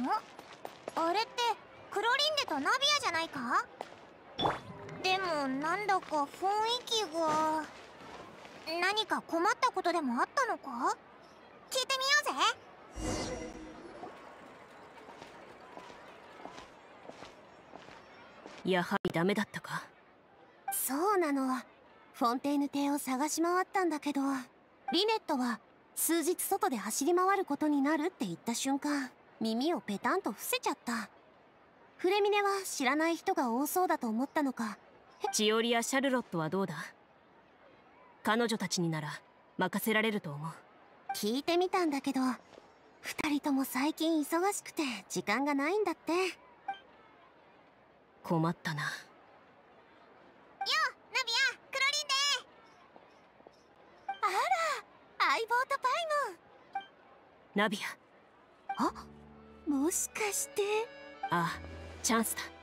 あれってクロリンデとナビアじゃないか？でもなんだか雰囲気が。何か困ったことでもあったのか？聞いてみようぜ。 やはりダメだったか。 そうなの。フォンテーヌ邸を探し回ったんだけど、リネットは数日外で走り回ることになるって言った瞬間、耳をペタンと伏せちゃった。フレミネは知らない人が多そうだと思ったのか。 チオリやシャルロットはどうだ？彼女たちになら任せられると思う。 聞いてみたんだけど、二人とも最近忙しくて時間がないんだって。 困ったな。 よナビア、クロリンデ。 あら、相棒とパイモン。 ナビア。 あ、もしかして。 ああ、チャンスだ。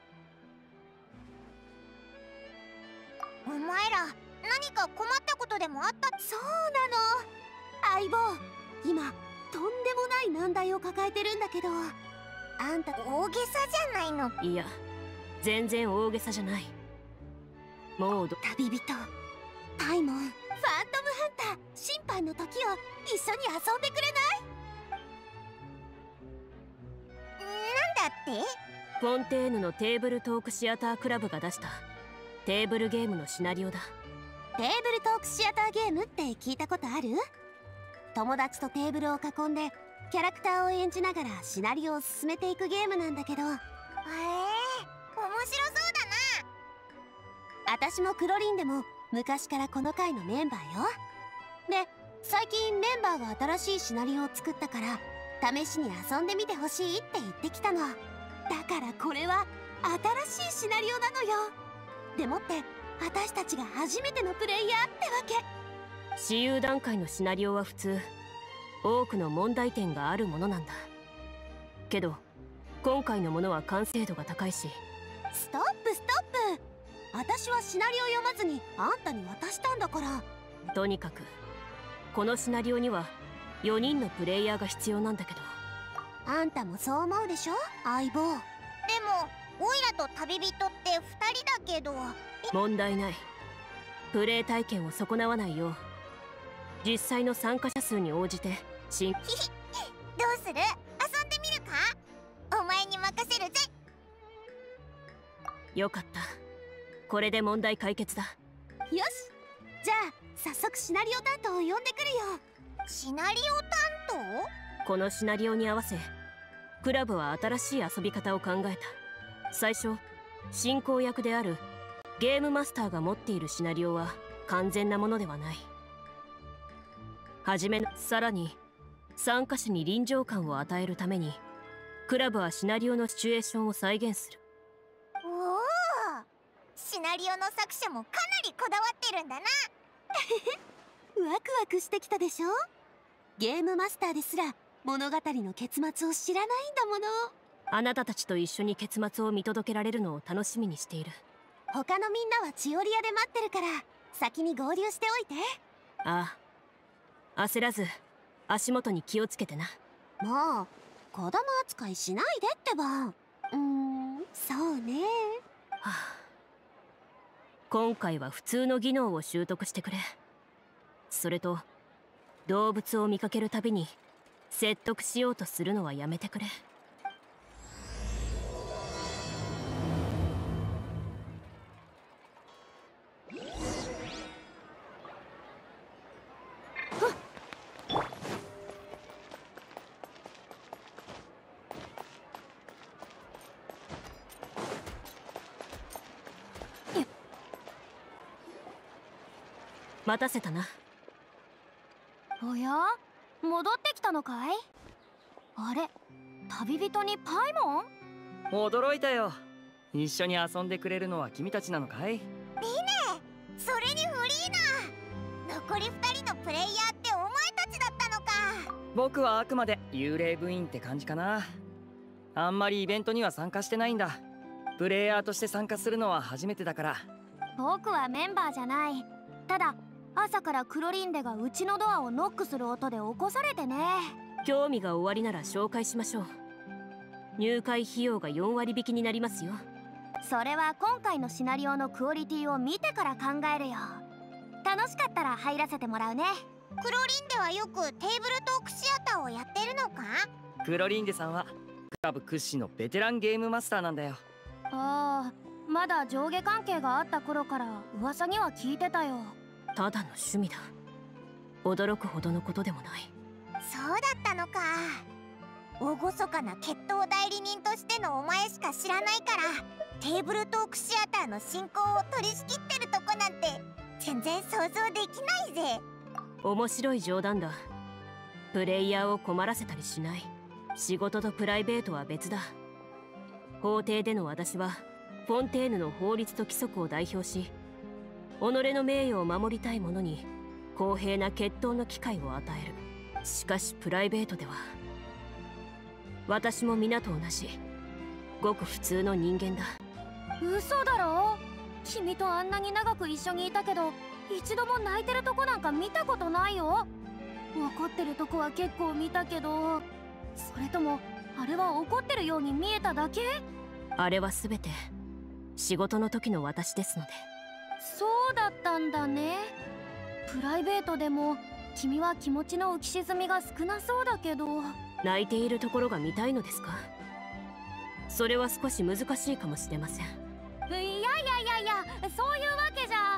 お前ら何か困ったことでもあった？ そうなの、相棒。今とんでもない難題を抱えてるんだけど。 あんた大げさじゃないの？ いや、全然大げさじゃない。もう旅人パイモン、ファントムハンター審判の時を一緒に遊んでくれない？ なんだって？ フォンテーヌのテーブルトークシアタークラブが出したテーブルゲームのシナリオだ。 テーブルトークシアターゲームって聞いたことある？友達とテーブルを囲んでキャラクターを演じながらシナリオを進めていくゲームなんだけど。 面白そうだな。 私もクロリンでも昔からこの回のメンバーよ。で、最近メンバーが新しいシナリオを作ったから試しに遊んでみてほしいって言ってきたの。だからこれは新しいシナリオなのよ。でもって私たちが初めてのプレイヤーってわけ。 私有段階のシナリオは普通多くの問題点があるものなんだけど、今回のものは完成度が高いし。 ストップストップ、私はシナリオ読まずにあんたに渡したんだから。 とにかくこのシナリオには4人のプレイヤーが必要なんだけど。 あんたもそう思うでしょ、相棒。 でもオイラと旅人って2人だけど。 問題ない。プレイ体験を損なわないよう実際の参加者数に応じてどうする？遊んでみるか？お前に任せるぜ。 よかった、これで問題解決だ。 よし、じゃあ早速シナリオ担当を呼んでくるよ。 シナリオ担このシナリオに合わせクラブは新しい遊び方を考えた。最初進行役であるゲームマスターが持っているシナリオは完全なものではない。はじめさらに参加者に臨場感を与えるためにクラブはシナリオのシチュエーションを再現する。 当？おお、シナリオの作者もかなりこだわってるんだな。 ワクワクしてきたでしょ。ゲームマスターですら物語の結末を知らないんだもの。 あなたたちと一緒に結末を見届けられるのを楽しみにしている。 他のみんなはチオリアで待ってるから先に合流しておいて。 ああ、焦らず足元に気をつけてな。 もう子供扱いしないでってば。そうね。 はあ、今回は普通の技能を習得してくれ。それと動物を見かけるたびに説得しようとするのはやめてくれ。待たせたな。 おや、戻ってきたのかい？あれ、旅人にパイモン？ 驚いたよ。一緒に遊んでくれるのは君たちなのかい？ リネ、それにフリーナ、残り2人のプレイヤーってお前たちだったのか。 僕はあくまで幽霊部員って感じかな。あんまりイベントには参加してないんだ。プレイヤーとして参加するのは初めてだから。 僕はメンバーじゃない。ただ朝からクロリンデがうちのドアをノックする音で起こされてね。 興味がおありなら紹介しましょう。 入会費用が4割引きになりますよ。 それは今回のシナリオのクオリティを見てから考えるよ。楽しかったら入らせてもらうね。 クロリンではよくテーブルトークシアターをやってるのか？ クロリンデさんはクラブ屈指のベテランゲームマスターなんだよ。 ああ、まだ上下関係があった頃から噂には聞いてたよ。 ただの趣味だ。驚くほどのことでもない。 そうだったのか。厳かな決闘代理人としてのお前しか知らないから、テーブルトークシアターの進行を取り仕切ってるとこなんて全然想像できないぜ。 面白い冗談だ。プレイヤーを困らせたりしない。仕事とプライベートは別だ。法廷での私はフォンテーヌの法律と規則を代表し、己の名誉を守りたい者に公平な決闘の機会を与える。しかしプライベートでは私も皆と同じごく普通の人間だ。 嘘だろ。君とあんなに長く一緒にいたけど一度も泣いてるとこなんか見たことないよ。怒ってるとこは結構見たけど、それともあれは怒ってるように見えただけ？ あれは全て仕事の時の私ですので。 そうだったんだね。プライベートでも君は気持ちの浮き沈みが少なそうだけど。 泣いているところが見たいのですか？それは少し難しいかもしれません。 いやいやいやいや、そういうわけじゃ。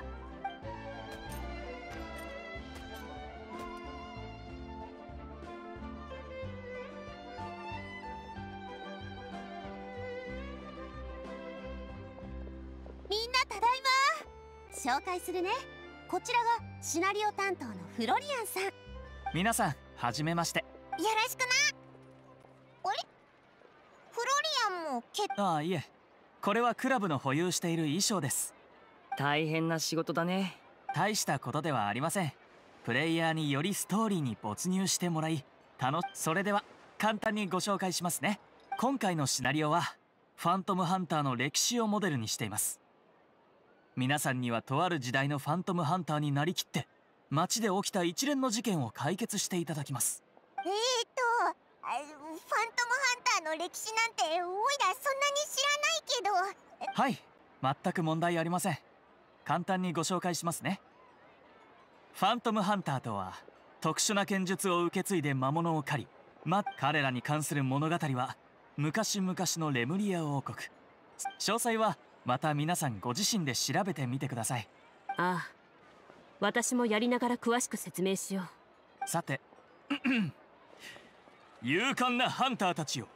みんなただいま。 紹介するね。こちらがシナリオ担当のフロリアンさん。 皆さん、はじめまして。 よろしくな。あれ？フロリアンもああ、いえ。これはクラブの保有している衣装です。 大変な仕事だね。 大したことではありません。プレイヤーによりストーリーに没入してもらい、それでは簡単にご紹介しますね。今回のシナリオはファントムハンターの歴史をモデルにしています。皆さんにはとある時代のファントムハンターになりきって街で起きた一連の事件を解決していただきます。 ファントムハンターの歴史なんておいらそんなに知らないけど。 はい、全く問題ありません。簡単にご紹介しますね。ファントムハンターとは特殊な剣術を受け継いで魔物を狩り、彼らに関する物語は昔々のレムリア王国。詳細はまた皆さんご自身で調べてみてください。 ああ、私もやりながら詳しく説明しよう。さて勇敢なハンターたちよ。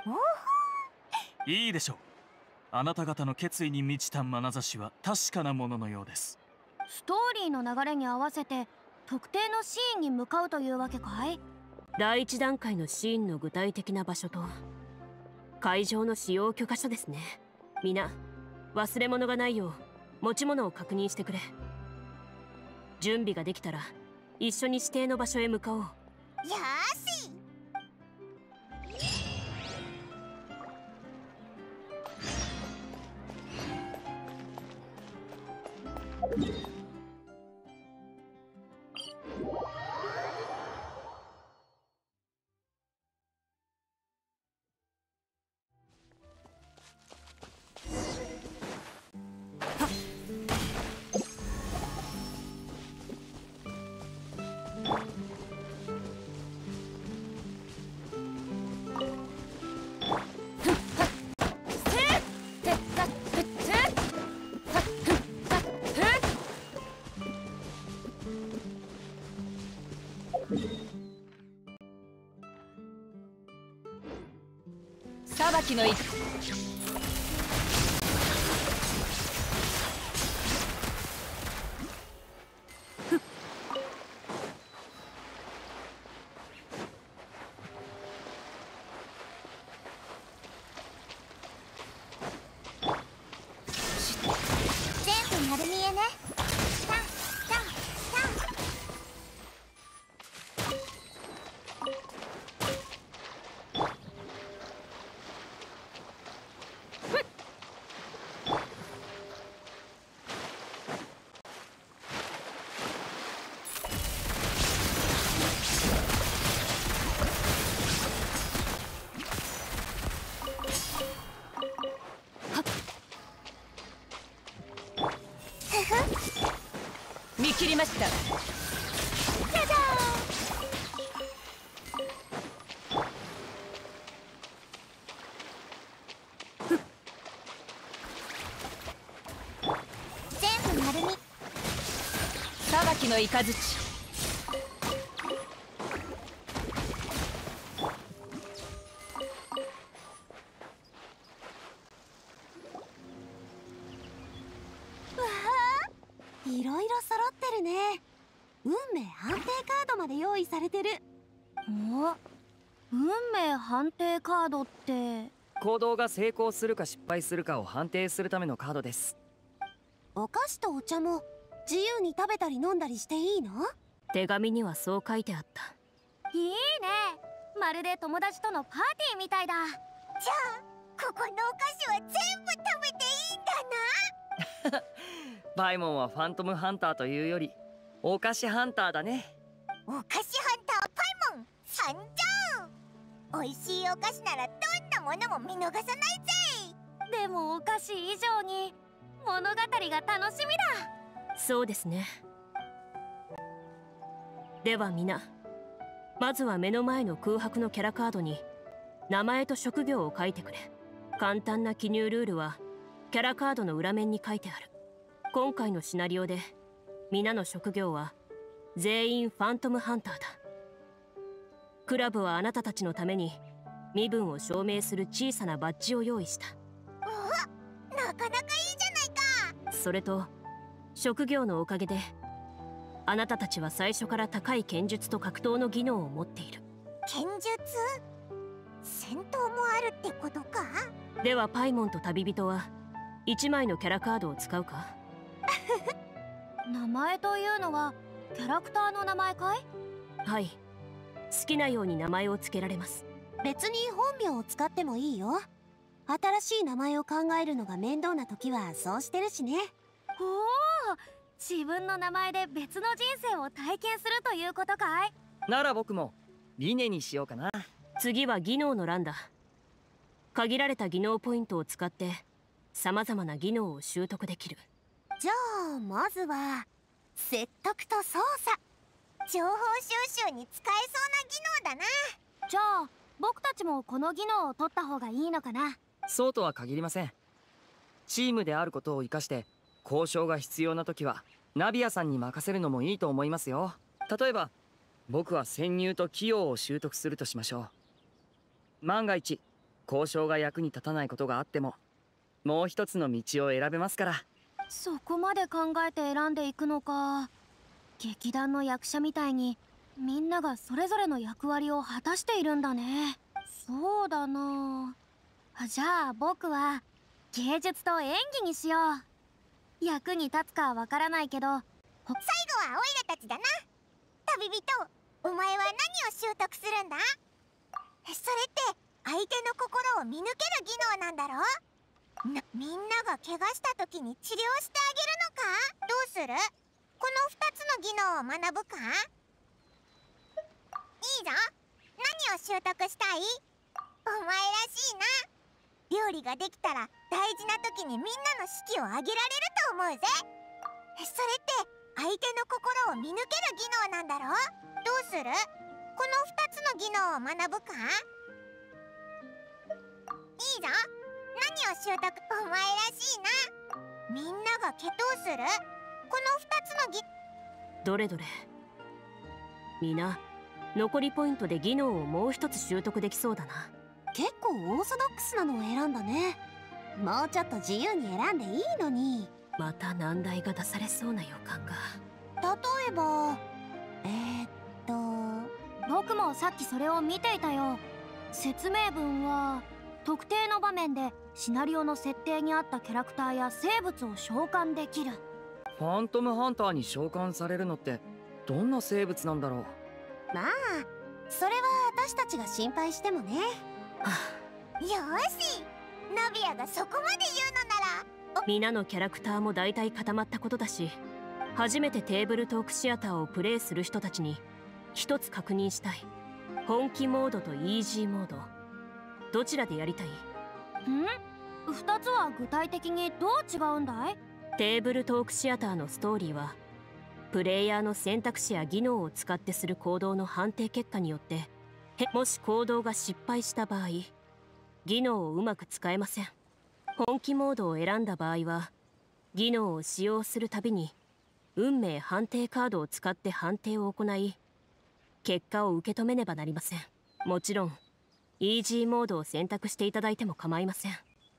いいでしょう。あなた方の決意に満ちた眼差しは確かなもののようです。 ストーリーの流れに合わせて特定のシーンに向かうというわけかい？ 第一段階のシーンの具体的な場所と会場の使用許可書ですね。皆忘れ物がないよう持ち物を確認してくれ。準備ができたら一緒に指定の場所へ向かおう。 よーし。 裁きの一全部丸見えね。 切りました。 じゃじゃーん。全部丸み。 裁きの雷。 いろいろ揃ってるね。運命判定カードまで用意されてる。 運命判定カードって。 行動が成功するか失敗するかを判定するためのカードです。 お菓子とお茶も自由に食べたり飲んだりしていいの？ 手紙にはそう書いてあった。 いいね。まるで友達とのパーティーみたいだ。じゃあここのお菓子は全部食べていいんだな。 パイモンはファントムハンターというよりお菓子ハンターだね。 お菓子ハンターパイモン参上。美味しいお菓子ならどんなものも見逃さないぜ。 でもお菓子以上に物語が楽しみだ。そうですね。では皆、まずは目の前の空白のキャラカードに名前と職業を書いてくれ。簡単な記入ルールはキャラカードの裏面に書いてある。今回のシナリオで皆の職業は全員ファントムハンターだ。クラブはあなたたちのために身分を証明する小さなバッジを用意した。 お、なかなかいいじゃないか。 それと職業のおかげであなたたちは最初から高い剣術と格闘の技能を持っている。 剣術？戦闘もあるってことか？ ではパイモンと旅人は1枚のキャラカードを使うか？ 名前というのはキャラクターの名前かい？ はい、好きなように名前を付けられます。 別に本名を使ってもいいよ。新しい名前を考えるのが面倒な時はそうしてるしね。 おお、自分の名前で別の人生を体験するということかい？ なら僕もリネにしようかな。 次は技能の欄だ。限られた技能ポイントを使って様々な技能を習得できる。 じゃあまずは説得と操作。 情報収集に使えそうな技能だな。 じゃあ僕たちもこの技能を取った方がいいのかな？ そうとは限りません。チームであることを生かして交渉が必要な時はナビアさんに任せるのもいいと思いますよ。例えば僕は潜入と器用を習得するとしましょう。万が一交渉が役に立たないことがあってももう一つの道を選べますから。 そこまで考えて選んでいくのか。劇団の役者みたいにみんながそれぞれの役割を果たしているんだね。そうだな。じゃあ僕は芸術と演技にしよう。役に立つかはわからないけど。 最後はオイラたちだな。旅人、お前は何を習得するんだ？それって相手の心を見抜ける技能なんだろ？みんなが怪我した時に治療してあげるのか？どうする？この2つの技能を学ぶか？いいぞ。何を習得したい？お前らしいな。料理ができたら大事な時にみんなの士気を上げられると思うぜ。それって相手の心を見抜ける技能なんだろ？どうする？この2つの技能を学ぶか？いいぞ。何を習得？お前らしいな。みんながどうする？この2つのどれどれ。皆残りポイントで技能をもう一つ習得できそうだな。 結構オーソドックスなのを選んだね。もうちょっと自由に選んでいいのに。 また難題が出されそうな予感が。 例えば僕もさっきそれを見ていたよ。説明文は特定の場面でシナリオの設定に合ったキャラクターや生物を召喚できる。 ファントムハンターに召喚されるのってどんな生物なんだろう。 まあそれは私たちが心配してもね。 よし、ナビアがそこまで言うのなら。 皆のキャラクターも大体固まったことだし、初めてテーブルトークシアターをプレイする人たちに一つ確認したい。本気モードとイージーモード、どちらでやりたい？ 2つは具体的にどう違うんだい？ テーブルトークシアターのストーリーはプレイヤーの選択肢や技能を使ってする行動の判定結果によってもし行動が失敗した場合技能をうまく使えません。本気モードを選んだ場合は技能を使用するたびに運命判定カードを使って判定を行い結果を受け止めねばなりません。もちろんイージーモードを選択していただいても構いません。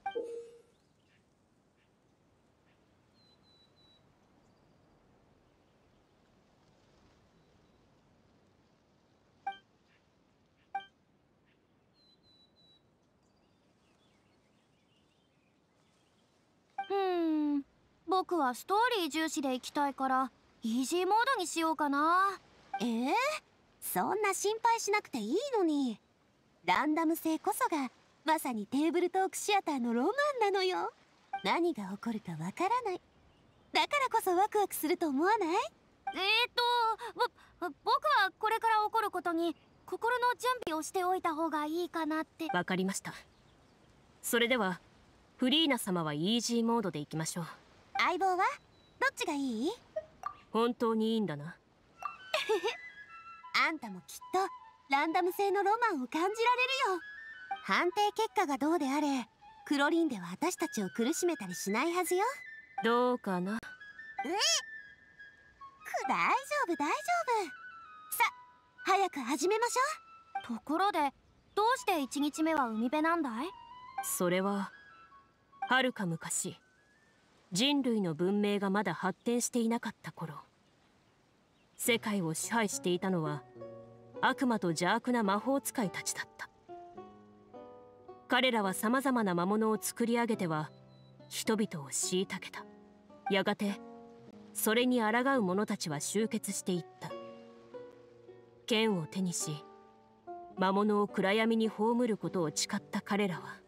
僕はストーリー重視で行きたいからイージーモードにしようかな。そんな心配しなくていいのに。ランダム性こそがまさにテーブルトークシアターのロマンなのよ。何が起こるかわからない。だからこそワクワクすると思わない？僕はこれから起こることに心の準備をしておいた方がいいかなって。 わかりました。それではフリーナ様はイージーモードでいきましょう。 相棒はどっちがいい？ 本当にいいんだな。 あんたもきっとランダム性のロマンを感じられるよ。判定結果がどうであれクロリンでは私たちを苦しめたりしないはずよ。 どうかな。 大丈夫大丈夫。さ早く始めましょう。ところでどうして1日目は海辺なんだい？ それははるか昔人類の文明がまだ発展していなかった頃、世界を支配していたのは悪魔と邪悪な魔法使いたちだった。彼らはさまざまな魔物を作り上げては人々を虐げた。やがてそれに抗う者たちは集結していった。剣を手にし魔物を暗闇に葬ることを誓った彼らは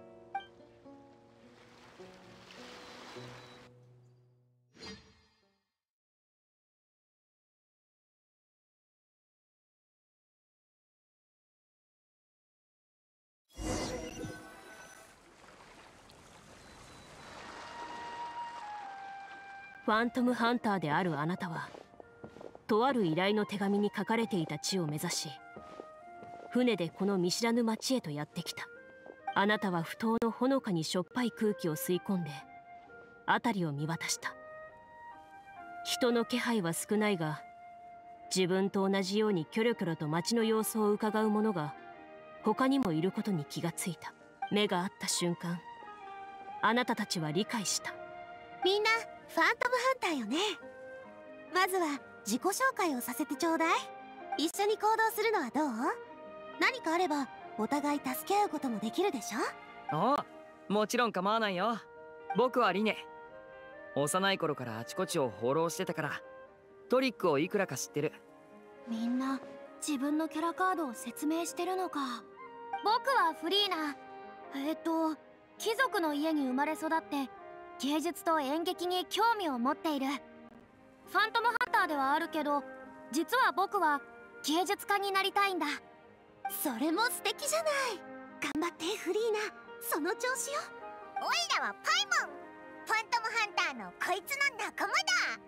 ファントムハンターであるあなたはとある依頼の手紙に書かれていた地を目指し船でこの見知らぬ町へとやってきた。あなたは不当のほのかにしょっぱい空気を吸い込んで辺りを見渡した。人の気配は少ないが自分と同じようにキョロキョロと町の様子を伺う者が他にもいることに気がついた。目が合った瞬間あなたたちは理解した。 みんなファントムハンターよね。まずは自己紹介をさせてちょうだい。一緒に行動するのはどう？何かあればお互い助け合うこともできるでしょ？ ああ、もちろん構わないよ。僕はリネ。幼い頃からあちこちを放浪してたからトリックをいくらか知ってる。 みんな自分のキャラカードを説明してるのか。僕はフリーナ。貴族の家に生まれ育って芸術と演劇に興味を持っている。ファントムハンターではあるけど実は僕は芸術家になりたいんだ。それも素敵じゃない。頑張ってフリーナ、その調子よ。 オイラはパイモン、ファントムハンターのこいつの仲間だ。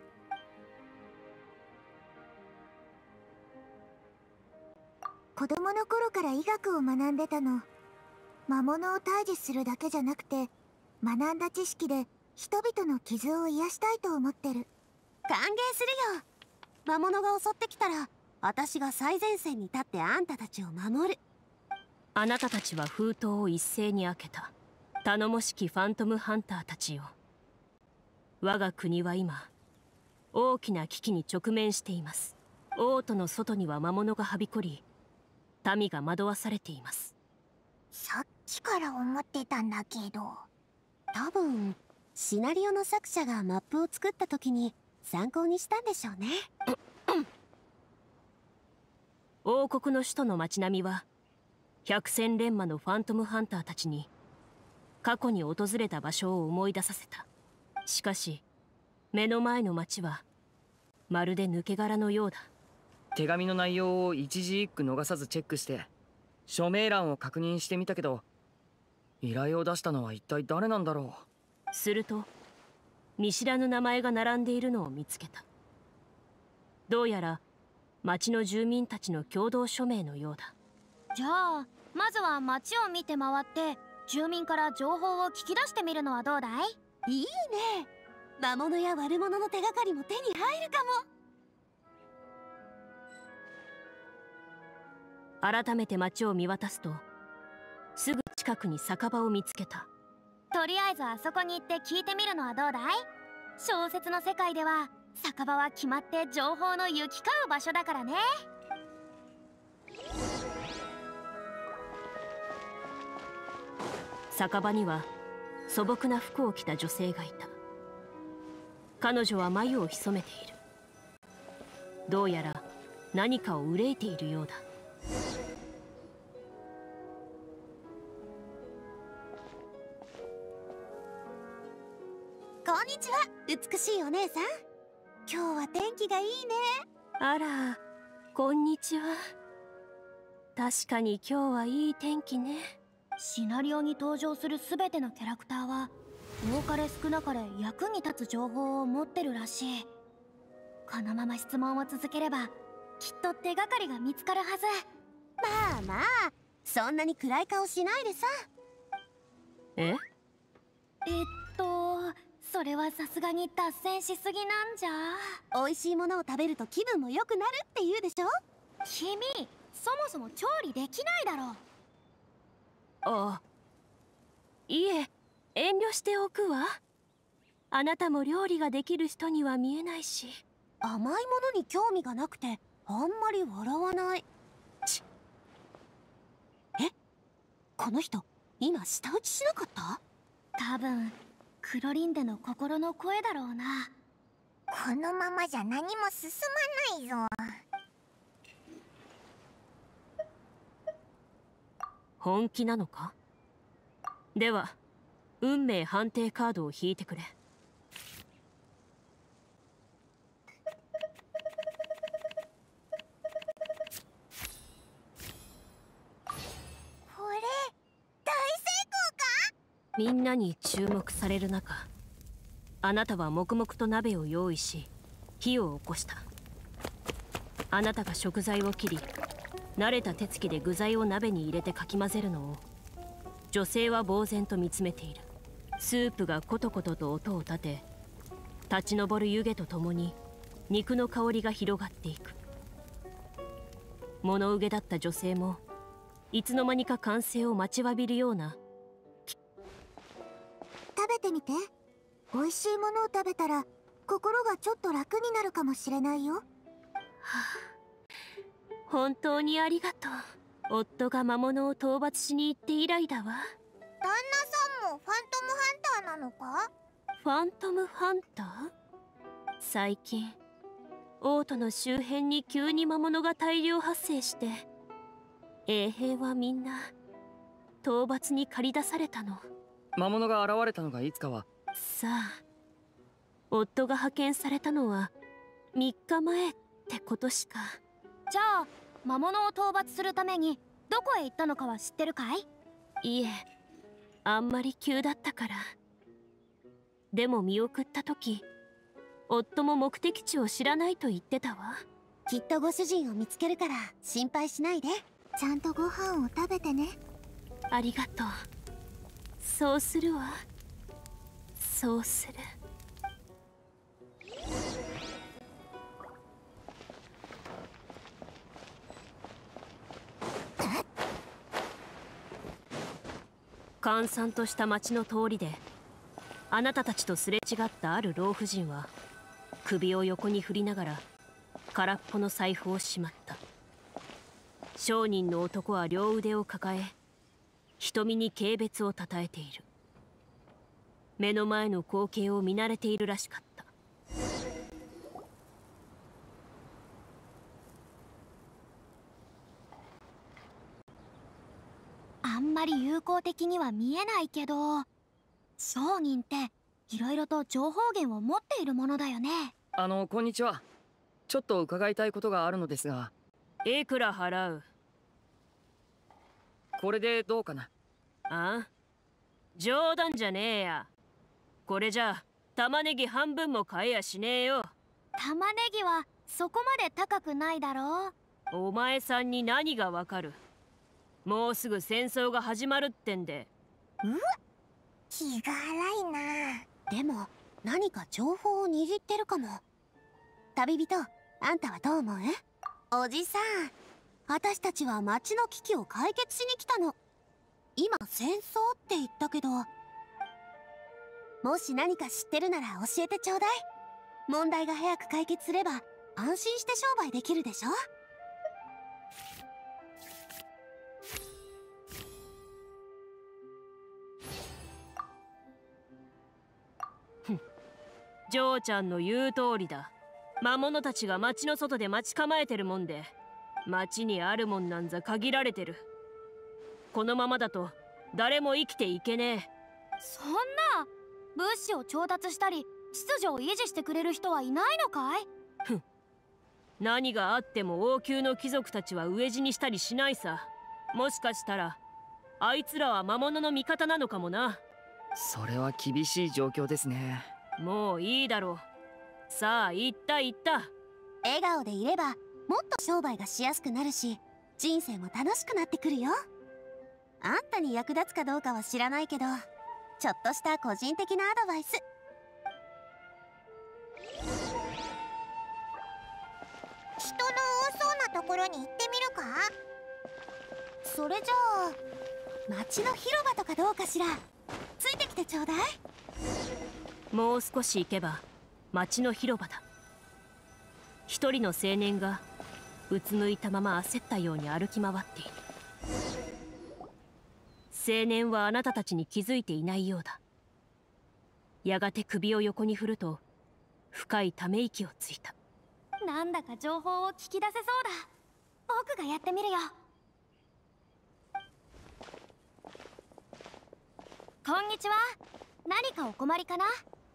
子供の頃から医学を学んでたの。魔物を退治するだけじゃなくて学んだ知識で人々の傷を癒したいと思ってる。 歓迎するよ。魔物が襲ってきたら私が最前線に立ってあんたたちを守る。 あなたたちは封筒を一斉に開けた。頼もしきファントムハンターたちよ。我が国は今大きな危機に直面しています。王都の外には魔物がはびこり民が惑わされています。 さっきから思ってたんだけど、 多分シナリオの作者がマップを作った時に参考にしたんでしょうね。 王国の首都の街並みは百戦錬磨のファントムハンターたちに過去に訪れた場所を思い出させた。しかし目の前の街はまるで抜け殻のようだ。 手紙の内容を一字一句逃さずチェックして署名欄を確認してみたけど、依頼を出したのは一体誰なんだろう。すると見知らぬ名前が並んでいるのを見つけた。 どうやら町の住民たちの共同署名のようだ。 じゃあまずは町を見て回って住民から情報を聞き出してみるのはどうだい？ いいね。魔物や悪者の手がかりも手に入るかも。 改めて町を見渡すと、すぐ近くに酒場を見つけた。 とりあえずあそこに行って聞いてみるのはどうだい？小説の世界では酒場は決まって情報の行き交う場所だからね。 酒場には素朴な服を着た女性がいた。彼女は眉を潜めている。どうやら何かを憂いているようだ。 こんにちは、美しいお姉さん。今日は天気がいいね。 あら、こんにちは。確かに今日はいい天気ね。 シナリオに登場する全てのキャラクターは多かれ少なかれ役に立つ情報を持ってるらしい。このまま質問を続ければきっと手がかりが見つかるはず。 まあまあ、そんなに暗い顔しないでさ。 え？ それはさすがに脱線しすぎなんじゃ。 美味しいものを食べると気分も良くなるって言うでしょ。 君、そもそも調理できないだろ。 あ、いえ、遠慮しておくわ。あなたも料理ができる人には見えないし。 甘いものに興味がなくてあんまり笑わない。え、この人今舌打ちしなかった？ 多分クロリンデの心の声だろうな。このままじゃ何も進まないぞ。 本気なのか？では運命判定カードを引いてくれ。 これ大成功か？ みんなに注目される中、あなたは黙々と鍋を用意し火を起こした。あなたが食材を切り、慣れた手つきで具材を鍋に入れてかき混ぜるのを女性は呆然と見つめている。スープがコトコトと音を立て、立ち上る湯気とともに肉の香りが広がっていく。物憂げだった女性もいつの間にか完成を待ちわびるような。 食べてみて。美味しいものを食べたら心がちょっと楽になるかもしれないよ。 本当にありがとう。夫が魔物を討伐しに行って以来だわ。 旦那さんもファントムハンターなのか？ ファントムハンター？最近王都の周辺に急に魔物が大量発生して、衛兵はみんな討伐に駆り出されたの。 魔物が現れたのがいつかは？ さあ、夫が派遣されたのは3日前ってことしか。 じゃあ魔物を討伐するためにどこへ行ったのかは知ってるかい？ いえ、あんまり急だったから。でも見送った時、夫も目的地を知らないと言ってたわ。 きっとご主人を見つけるから心配しないで。 ちゃんとご飯を食べてね。 ありがとう。そうするわ。そうする。閑散とした町の通りで、あなたたちとすれ違ったある老婦人は首を横に振りながら空っぽの財布をしまった。商人の男は両腕を抱え、瞳に軽蔑をたたえている。目の前の光景を見慣れているらしかった。 あんまり友好的には見えないけど、商人っていろいろと情報源を持っているものだよね。 こんにちは。ちょっと伺いたいことがあるのですが。 いくら払う？ これでどうかな？ あ？冗談じゃねえや。これじゃ玉ねぎ半分も買えやしねえよ。 玉ねぎはそこまで高くないだろう。 お前さんに何がわかる。もうすぐ戦争が始まるってんで。 気が荒いな。 でも何か情報を握ってるかも。旅人、あんたはどう思う？おじさん、私たちは町の危機を解決しに来たの。今戦争って言ったけど、もし何か知ってるなら教えてちょうだい。問題が早く解決すれば安心して商売できるでしょ。 ジョーちゃんの言う通りだ。魔物たちが町の外で待ち構えてるもんで、町にあるもんなんざ限られてる。このままだと誰も生きていけねえ。 そんな、物資を調達したり秩序を維持してくれる人はいないのかい？ 何があっても王宮の貴族たちは飢え死にしたりしないさ。もしかしたらあいつらは魔物の味方なのかもな。 それは厳しい状況ですね。 もういいだろう。さあ言った言った。 笑顔でいればもっと商売がしやすくなるし、人生も楽しくなってくるよ。あんたに役立つかどうかは知らないけど、ちょっとした個人的なアドバイス。 人の多そうなところに行ってみるか？ それじゃあ町の広場とかどうかしら。ついてきてちょうだい。 もう少し行けば町の広場だ。一人の青年がうつむいたまま焦ったように歩き回っている。青年はあなたたちに気づいていないようだ。やがて首を横に振ると深いため息をついた。 なんだか情報を聞き出せそうだ。僕がやってみるよ。こんにちは。何かお困りかな？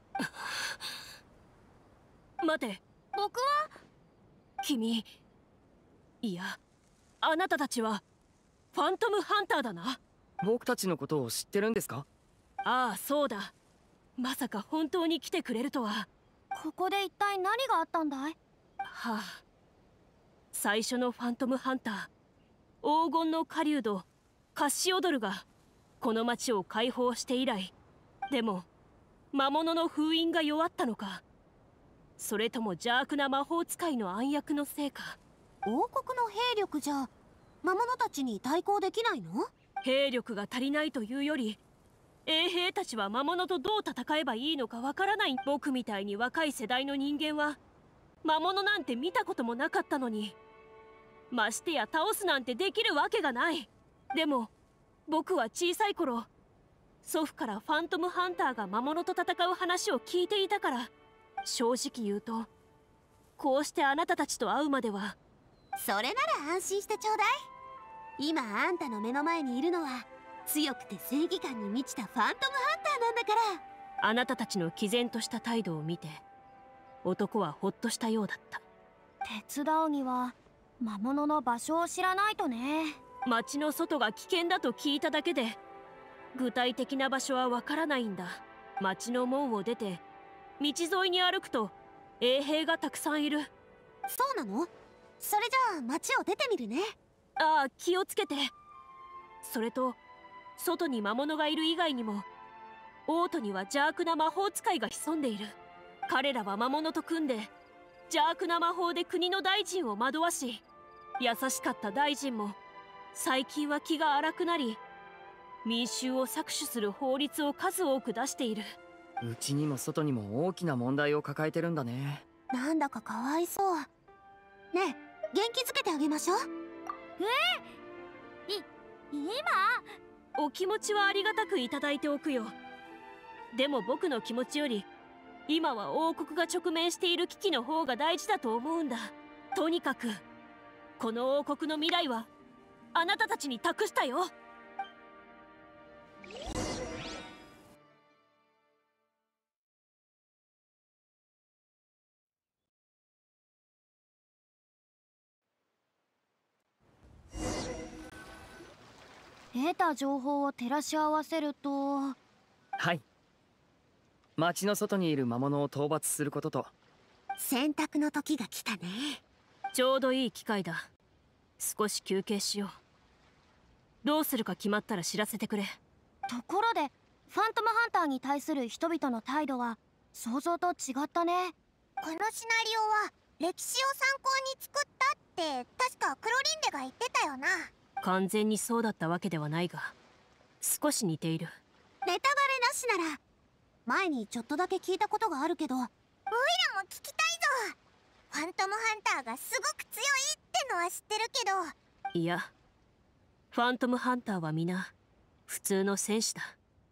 待て、 僕は君。いや、あなたたちはファントムハンターだな。 僕たちのことを知ってるんですか？ ああ、そうだ。まさか本当に来てくれるとは。 ここで一体何があったんだい？ はあ、最初のファントムハンター、黄金の狩人カッシオドルがこの町を解放して以来。でも魔物の封印が弱ったのか、それとも邪悪な魔法使いの暗躍のせいか。 王国の兵力じゃ魔物たちに対抗できないの？ 兵力が足りないというより、衛兵たちは魔物とどう戦えばいいのかわからない。僕みたいに若い世代の人間は魔物なんて見たこともなかったのに、ましてや倒すなんてできるわけがない。でも僕は小さい頃、祖父からファントムハンターが魔物と戦う話を聞いていたから、正直言うとこうしてあなたたちと会うまでは。 それなら安心してちょうだい。今あんたの目の前にいるのは強くて正義感に満ちたファントムハンターなんだから。 あなたたちの毅然とした態度を見て、男はほっとしたようだった。 手伝うには魔物の場所を知らないとね。 町の外が危険だと聞いただけで具体的な場所はわからないんだ。町の門を出て道沿いに歩くと衛兵がたくさんいる。 そうなの？それじゃあ町を出てみるね。 ああ、気をつけて。それと外に魔物がいる以外にも、王都には邪悪な魔法使いが潜んでいる。彼らは魔物と組んで邪悪な魔法で国の大臣を惑わし、優しかった大臣も最近は気が荒くなり、民衆を搾取する法律を数多く出している。 うちにも外にも大きな問題を抱えてるんだね。 なんだかかわいそう。ねえ、元気づけてあげましょう。今お気持ちはありがたくいただいておくよ。でも僕の気持ちより今は王国が直面している危機の方が大事だと思うんだ。とにかくこの王国の未来はあなたたちに託したよ。 得た情報を照らし合わせると、 はい。町の外にいる魔物を討伐することと、 選択の時が来たね。 ちょうどいい機会だ。少し休憩しよう。どうするか決まったら知らせてくれ。 ところでファントムハンターに対する人々の態度は想像と違ったね。 このシナリオは歴史を参考に作ったって確かクロリンデが言ってたよな。 完全にそうだったわけではないが、少し似ている。 ネタバレなしなら前にちょっとだけ聞いたことがあるけど。 オイラも聞きたいぞ。ファントムハンターがすごく強いってのは知ってるけど。 いや、ファントムハンターは皆普通の戦士だ。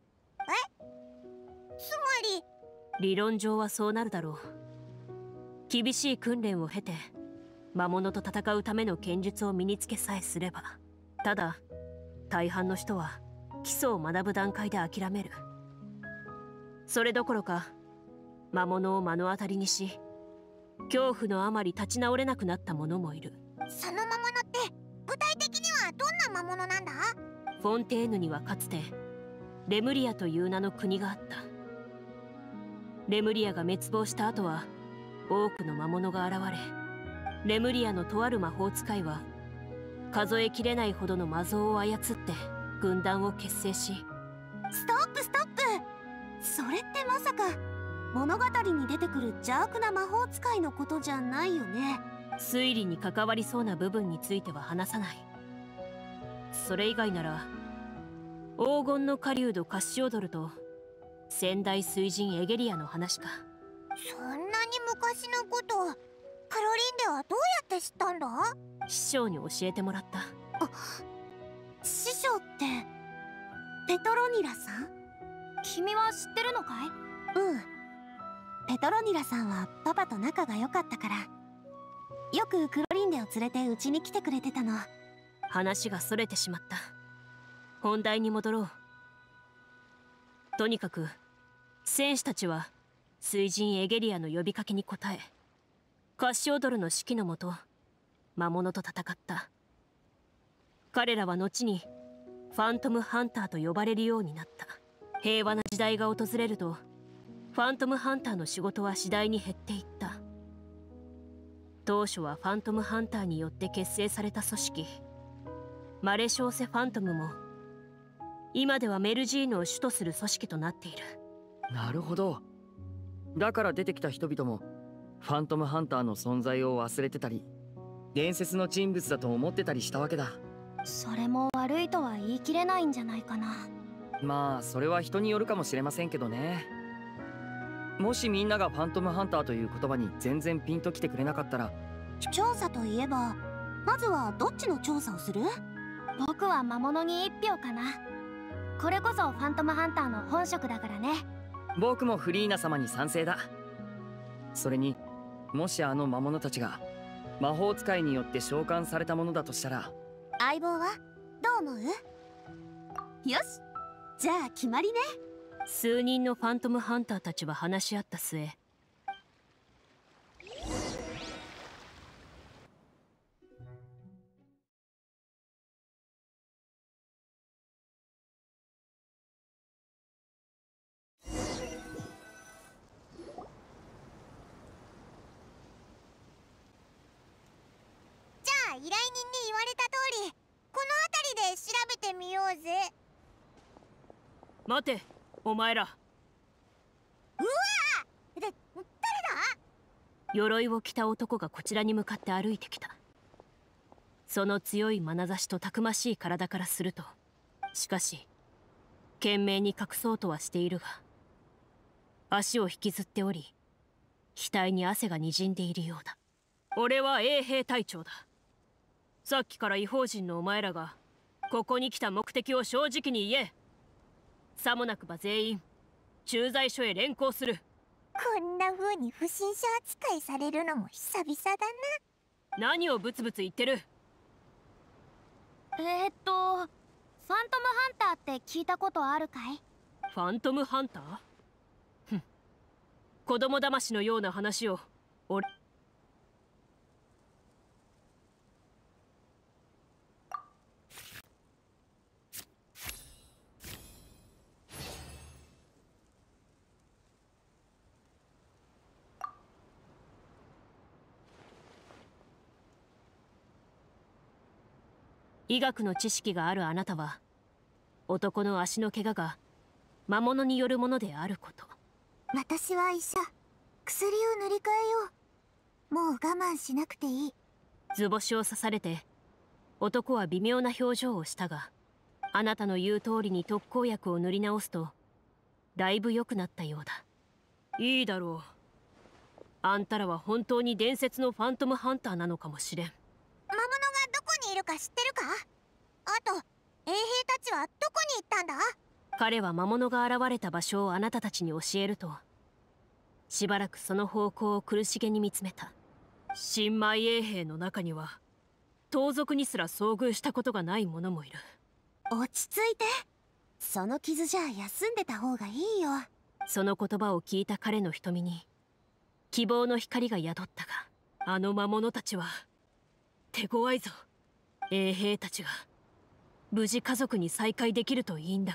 つまり理論上はそうなるだろう。厳しい訓練を経て魔物と戦うための剣術を身につけさえすれば。ただ大半の人は基礎を学ぶ段階で諦める。それどころか魔物を目の当たりにし、恐怖のあまり立ち直れなくなった者もいる。 その魔物って具体的にはどんな魔物なんだ？ フォンテーヌにはかつてレムリアという名の国があった。レムリアが滅亡した後は多くの魔物が現れ、レムリアのとある魔法使いは数えきれないほどの魔像を操って軍団を結成し。 ストップストップ。それってまさか物語に出てくる邪悪な魔法使いのことじゃないよね。 推理に関わりそうな部分については話さない。それ以外なら黄金の狩人カッシオドルと先代水神エゲリアの話か。 そんなに昔のことクロリンデはどうやって知ったんだ？ 師匠に教えてもらった。 師匠ってペトロニラさん？君は知ってるのかい？うん。ペトロニラさんはパパと仲が良かったからよくクロリンデを連れてうちに来てくれてたの。 話がそれてしまった。本題に戻ろう。とにかく戦士たちは水神エゲリアの呼びかけに応え、カッシオドルの指揮のもと魔物と戦った。彼らは後にファントムハンターと呼ばれるようになった。平和な時代が訪れるとファントムハンターの仕事は次第に減っていった。当初はファントムハンターによって結成された組織マレショーセ・ファントムも今ではメルジーヌを主とする組織となっている。 なるほど。だから出てきた人々もファントムハンターの存在を忘れてたり伝説の人物だと思ってたりしたわけだ。 それも悪いとは言い切れないんじゃないかな。 まあそれは人によるかもしれませんけどね。もしみんながファントムハンターという言葉に全然ピンときてくれなかったら。 調査といえばまずはどっちの調査をする？僕は魔物に1票かな。これこそファントムハンターの本職だからね。 僕もフリーナ様に賛成だ。それにもしあの魔物たちが魔法使いによって召喚されたものだとしたら。 相棒はどう思う？よし、じゃあ決まりね。 数人のファントムハンターたちは話し合った末、 じゃあ依頼人に言われた通りこの辺りで調べてみようぜ。 待てお前ら。 誰だ？ 鎧を着た男がこちらに向かって歩いてきた。その強い眼差しとたくましい体からすると、しかし懸命に隠そうとはしているが足を引きずっており額に汗がにじんでいるようだ。俺は衛兵隊長だ。さっきから異邦人のお前らがここに来た目的を正直に言え。さもなくば全員駐在所へ連行する。 こんな風に不審者扱いされるのも久々だな。 何をブツブツ言ってる？ ファントムハンターって聞いたことあるかい？ ファントムハンター？ふん、子供騙しのような話を俺。 医学の知識があるあなたは、男の足の怪我が魔物によるものであること。 私は医者。薬を塗り替えよう。もう我慢しなくていい。 図星を刺されて男は微妙な表情をしたが、あなたの言う通りに特効薬を塗り直すとだいぶ良くなったようだ。いいだろう。あんたらは本当に伝説のファントムハンターなのかもしれん。 魔物がどこにいるか知ってるか？あと衛兵たちはどこに行ったんだ？ 彼は魔物が現れた場所をあなたたちに教えると、しばらくその方向を苦しげに見つめた。新米衛兵の中には盗賊にすら遭遇したことがない者もいる。 落ち着いて。その傷じゃ休んでた方がいいよ。 その言葉を聞いた彼の瞳に希望の光が宿ったが、あの魔物たちは手強いぞ。衛兵たちが無事家族に再会できるといいんだが。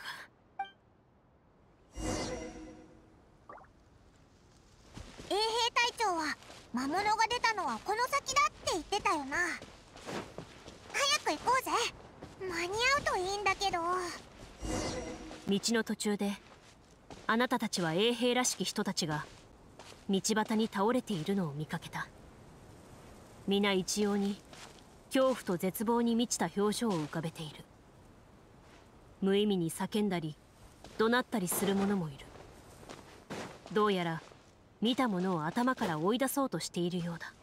衛兵隊長は魔物が出たのはこの先だって言ってたよな。早く行こうぜ。間に合うといいんだけど。 道の途中であなたたちは衛兵らしき人たちが道端に倒れているのを見かけた。皆一様に恐怖と絶望に満ちた表情を浮かべている。無意味に叫んだり怒鳴ったりする者もいる。どうやら見たものを頭から追い出そうとしているようだ。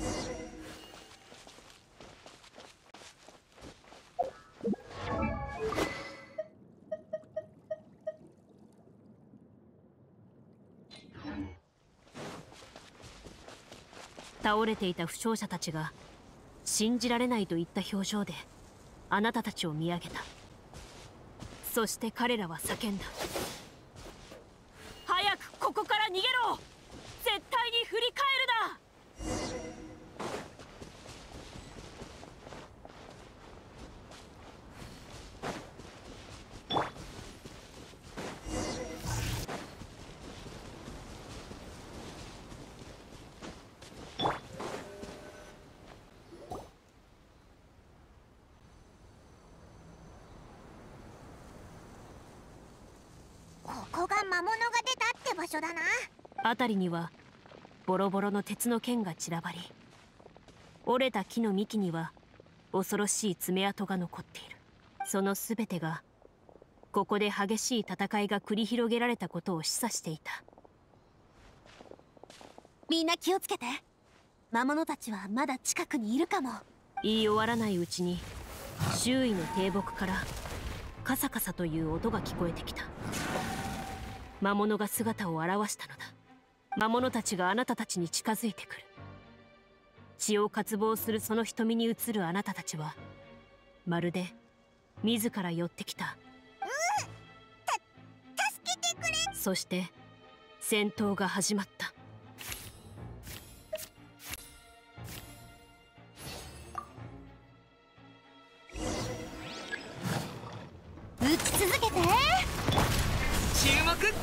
倒れていた負傷者たちが信じられないといった表情であなたたちを見上げた。そして彼らは叫んだ。早くここから逃げろ。絶対に振り返るな。 ここが魔物が出たって場所だな。 辺りにはボロボロの鉄の剣が散らばり、折れた木の幹には恐ろしい爪痕が残っている。その全てがここで激しい戦いが繰り広げられたことを示唆していた。 みんな気をつけて。魔物たちはまだ近くにいるかも。 言い終わらないうちに周囲の低木からカサカサという音が聞こえてきた。魔物が姿を現したのだ。魔物たちがあなたたちに近づいてくる。血を渇望するその瞳に映るあなたたちはまるで自ら寄ってきた。 助けてくれ。 そして戦闘が始まった。 撃ち続けて。 注目。 いけ。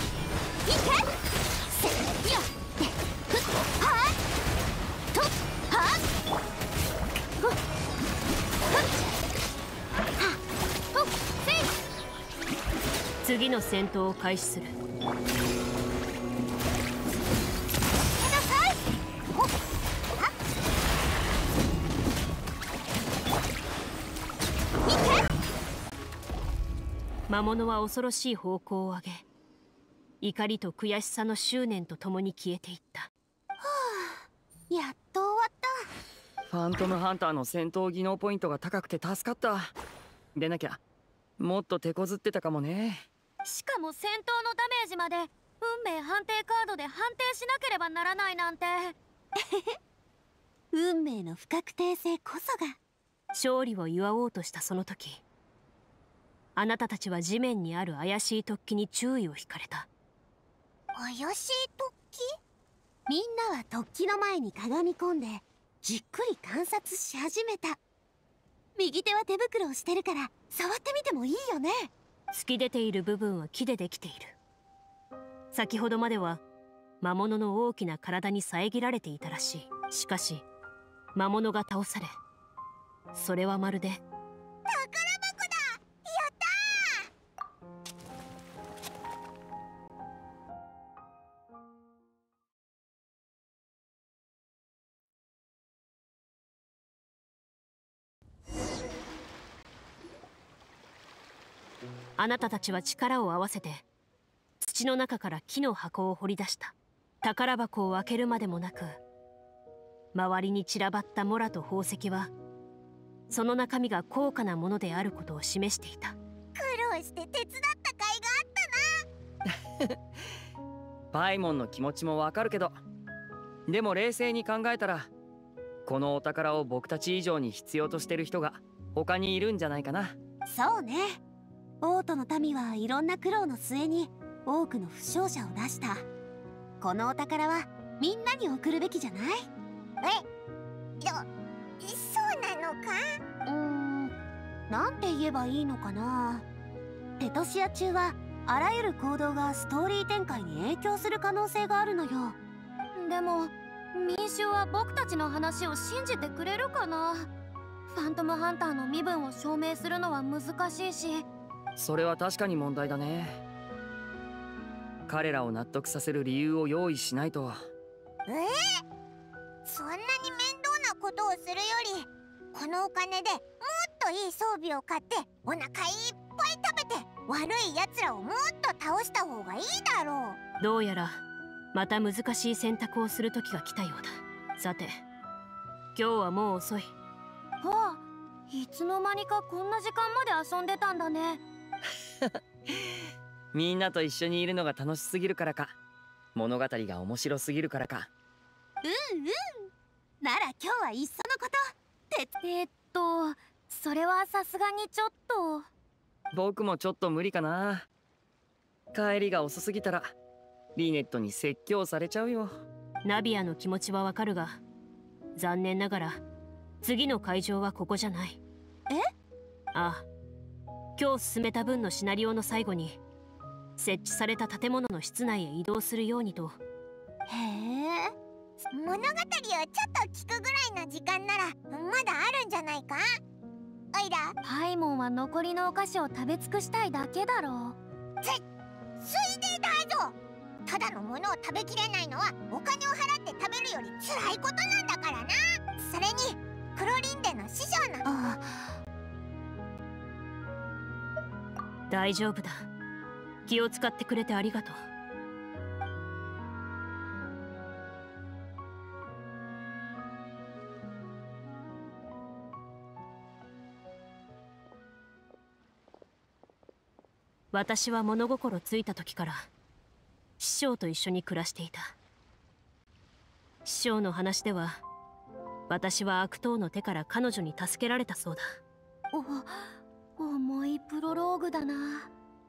せよってふっはっとっはっふっふっはっとっせい。 次の戦闘を開始する。 なさい。ほっはっいけ。 魔物は恐ろしい方向を上げ、怒りと悔しさの執念とともに消えていった。 やっと終わった。 ファントムハンターの戦闘技能ポイントが高くて助かった。でなきゃもっと手こずってたかもね。 しかも戦闘のダメージまで運命判定カードで判定しなければならないなんて。 運命の不確定性こそが。 勝利を祝おうとしたその時、あなたたちは地面にある怪しい突起に注意を引かれた。 怪しい突起？ みんなは突起の前にかがみ込んでじっくり観察し始めた。右手は手袋をしてるから触ってみてもいいよね。 突き出ている部分は木でできている。先ほどまでは魔物の大きな体に遮られていたらしい。しかし魔物が倒され、それはまるで箱だ。やったあなたたちは力を合わせて土の中から木の箱を掘り出した。宝箱を開けるまでもなく、周りに散らばったモラと宝石はその中身が高価なものであることを示していた。 苦労して手伝った甲斐があったな。 パイモンの気持ちもわかるけど、でも冷静に考えたらこのお宝を僕たち以上に必要としてる人が他にいるんじゃないかな。 そうね。王都の民はいろんな苦労の末に多くの負傷者を出した。このお宝はみんなに送るべきじゃない？ そうなのか？ なんて言えばいいのかな。テトシア中はあらゆる行動がストーリー展開に影響する可能性があるのよ。 でも民衆は僕たちの話を信じてくれるかな。ファントムハンターの身分を証明するのは難しいし。 それは確かに問題だね。彼らを納得させる理由を用意しないと。 そんなに面倒なことをするより、このお金でもっといい装備を買ってお腹いっぱい食べて悪いやつらをもっと倒した方がいいだろう。 どうやらまた難しい選択をする時が来たようだ。さて、今日はもう遅い。 ああ、いつの間にかこんな時間まで遊んでたんだね。 みんなと一緒にいるのが楽しすぎるからか、物語が面白すぎるからか。 なら今日はいっそのこと。 それはさすがにちょっと。 僕もちょっと無理かな。帰りが遅すぎたらリネットに説教されちゃうよ。 ナビアの気持ちはわかるが、残念ながら次の会場はここじゃない。ああ、今日進めた分のシナリオの最後に設置された建物の室内へ移動するようにと。 へえ。 物語をちょっと聞くぐらいの時間ならまだあるんじゃないか？おいら、 パイモンは残りのお菓子を食べ尽くしたいだけだろう。 ついでだぞ。ただのものを食べきれないのはお金を払って食べるより辛いことなんだからな。それにクロリンデの師匠の。 大丈夫だ。気を使ってくれてありがとう。私は物心ついた時から師匠と一緒に暮らしていた。師匠の話では、私は悪党の手から彼女に助けられたそうだ。 重いプロローグだな。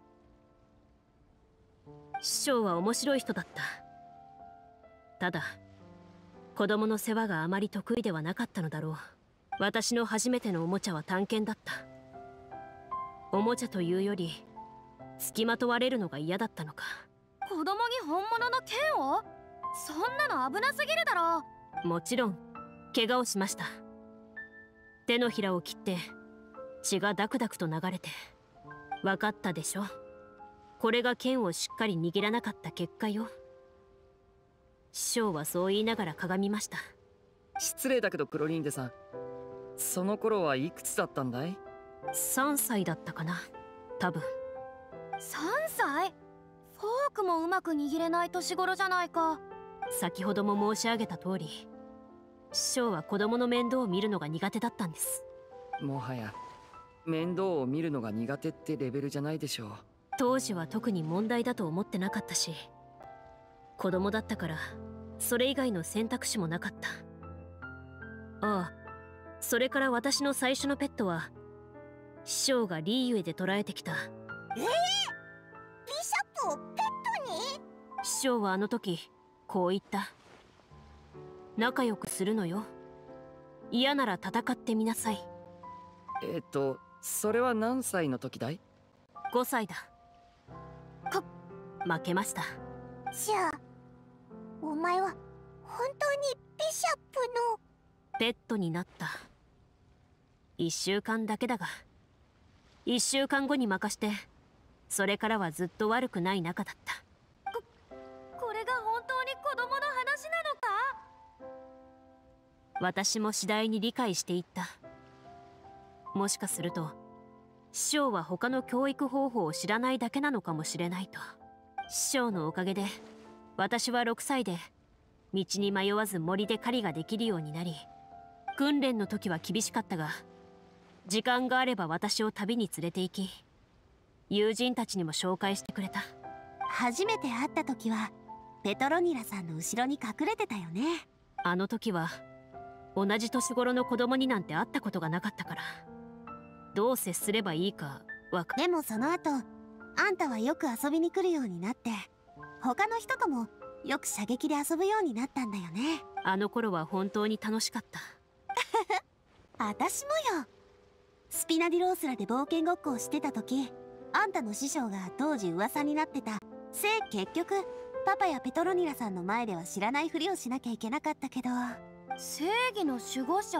師匠は面白い人だった。ただ子供の世話があまり得意ではなかったのだろう。私の初めてのおもちゃは探検だった。おもちゃというより付きまとわれるのが嫌だったのか。 子供に本物の剣を？そんなの危なすぎるだろ。 もちろん怪我をしました。手のひらを切って血がダクダクと流れて。分かったでしょ。これが剣をしっかり握らなかった結果よ。師匠はそう言いながら鏡みました。 失礼だけどクロリンデさん、その頃はいくつだったんだい ？3歳だったかな、多分。 3歳？フォークもうまく握れない年頃じゃないか。 先ほども申し上げた通り、師匠は子供の面倒を見るのが苦手だったんです。 もはや面倒を見るのが苦手ってレベルじゃないでしょう。 当時は特に問題だと思ってなかったし、子供だったからそれ以外の選択肢もなかった。ああ、それから私の最初のペットは師匠がリーユエで捕らえてきた。 ビショップをペットに？ 師匠はあの時こう言った。仲良くするのよ。嫌なら戦ってみなさい。 それは何歳の時だい ？5歳だ。負けました。 じゃあお前は本当にビショップのペットになった。1週間だけだが 1週間後に任して、それからはずっと悪くない仲だった。 これが本当に子供の話なのか？ 私も次第に理解していった。もしかすると師匠は他の教育方法を知らないだけなのかもしれないと。師匠のおかげで私は6歳で道に迷わず森で狩りができるようになり、訓練の時は厳しかったが、時間があれば私を旅に連れて行き、友人たちにも紹介してくれた。 初めて会った時はペトロニラさんの後ろに隠れてたよね。 あの時は同じ年頃の子供になんて会ったことがなかったから、どう接すればいいかでもその後あんたはよく遊びに来るようになって、他の人ともよく射撃で遊ぶようになったんだよね。 あの頃は本当に楽しかった。 私もよ。スピナディロースラで冒険ごっこをしてた時、あんたの師匠が当時噂になってた結局パパやペトロニラさんの前では知らないふりをしなきゃいけなかったけど。 正義の守護者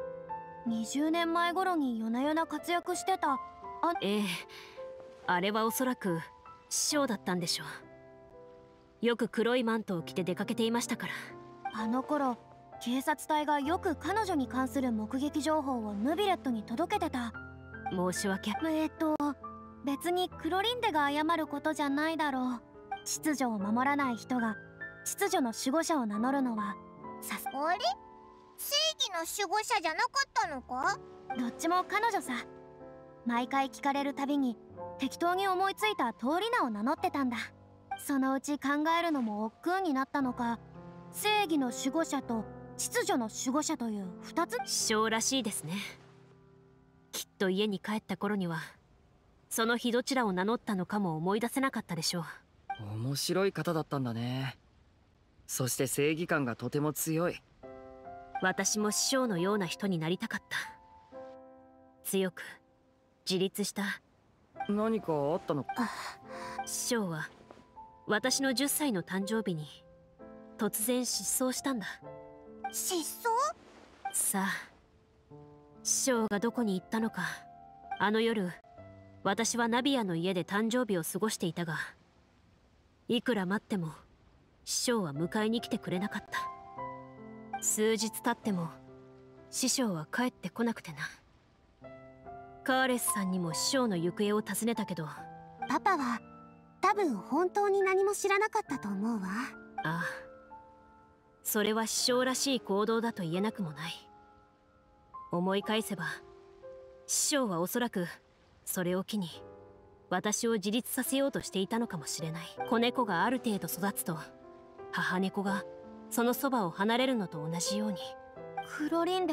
？20年前頃に夜な夜な活躍してたええ、あれはおそらく師匠だったんでしょう。よく黒いマントを着て出かけていましたから。 あの頃警察隊がよく彼女に関する目撃情報をヌビレットに届けてた。 申し訳。 別にクロリンデが謝ることじゃないだろう。秩序を守らない人が秩序の守護者を名乗るのはあれ？正義の守護者じゃなかったのか？ どっちも彼女さ。毎回聞かれるたびに適当に思いついた通り名を名乗ってたんだ。そのうち考えるのも億劫になったのか、正義の守護者と秩序の守護者という2つ。 師匠らしいですね。きっと家に帰った頃にはその日どちらを名乗ったのかも思い出せなかったでしょう。 面白い方だったんだね。そして正義感がとても強い。 私も師匠のような人になりたかった。強く自立した。 何かあったのか？ 師匠は私の10歳の誕生日に突然失踪したんだ。 失踪？ さあ、師匠がどこに行ったのか。あの夜私はナビアの家で誕生日を過ごしていたが、いくら待っても師匠は迎えに来てくれなかった。数日経っても師匠は帰ってこなくてな。カーレスさんにも師匠の行方を尋ねたけど、 パパは多分本当に何も知らなかったと思うわ。 ああ、それは師匠らしい行動だと言えなくもない。思い返せば師匠はおそらくそれを機に私を自立させようとしていたのかもしれない。子猫がある程度育つと母猫がそのそばを離れるのと同じように。 クロリンデ、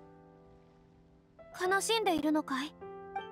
悲しんでいるのかい？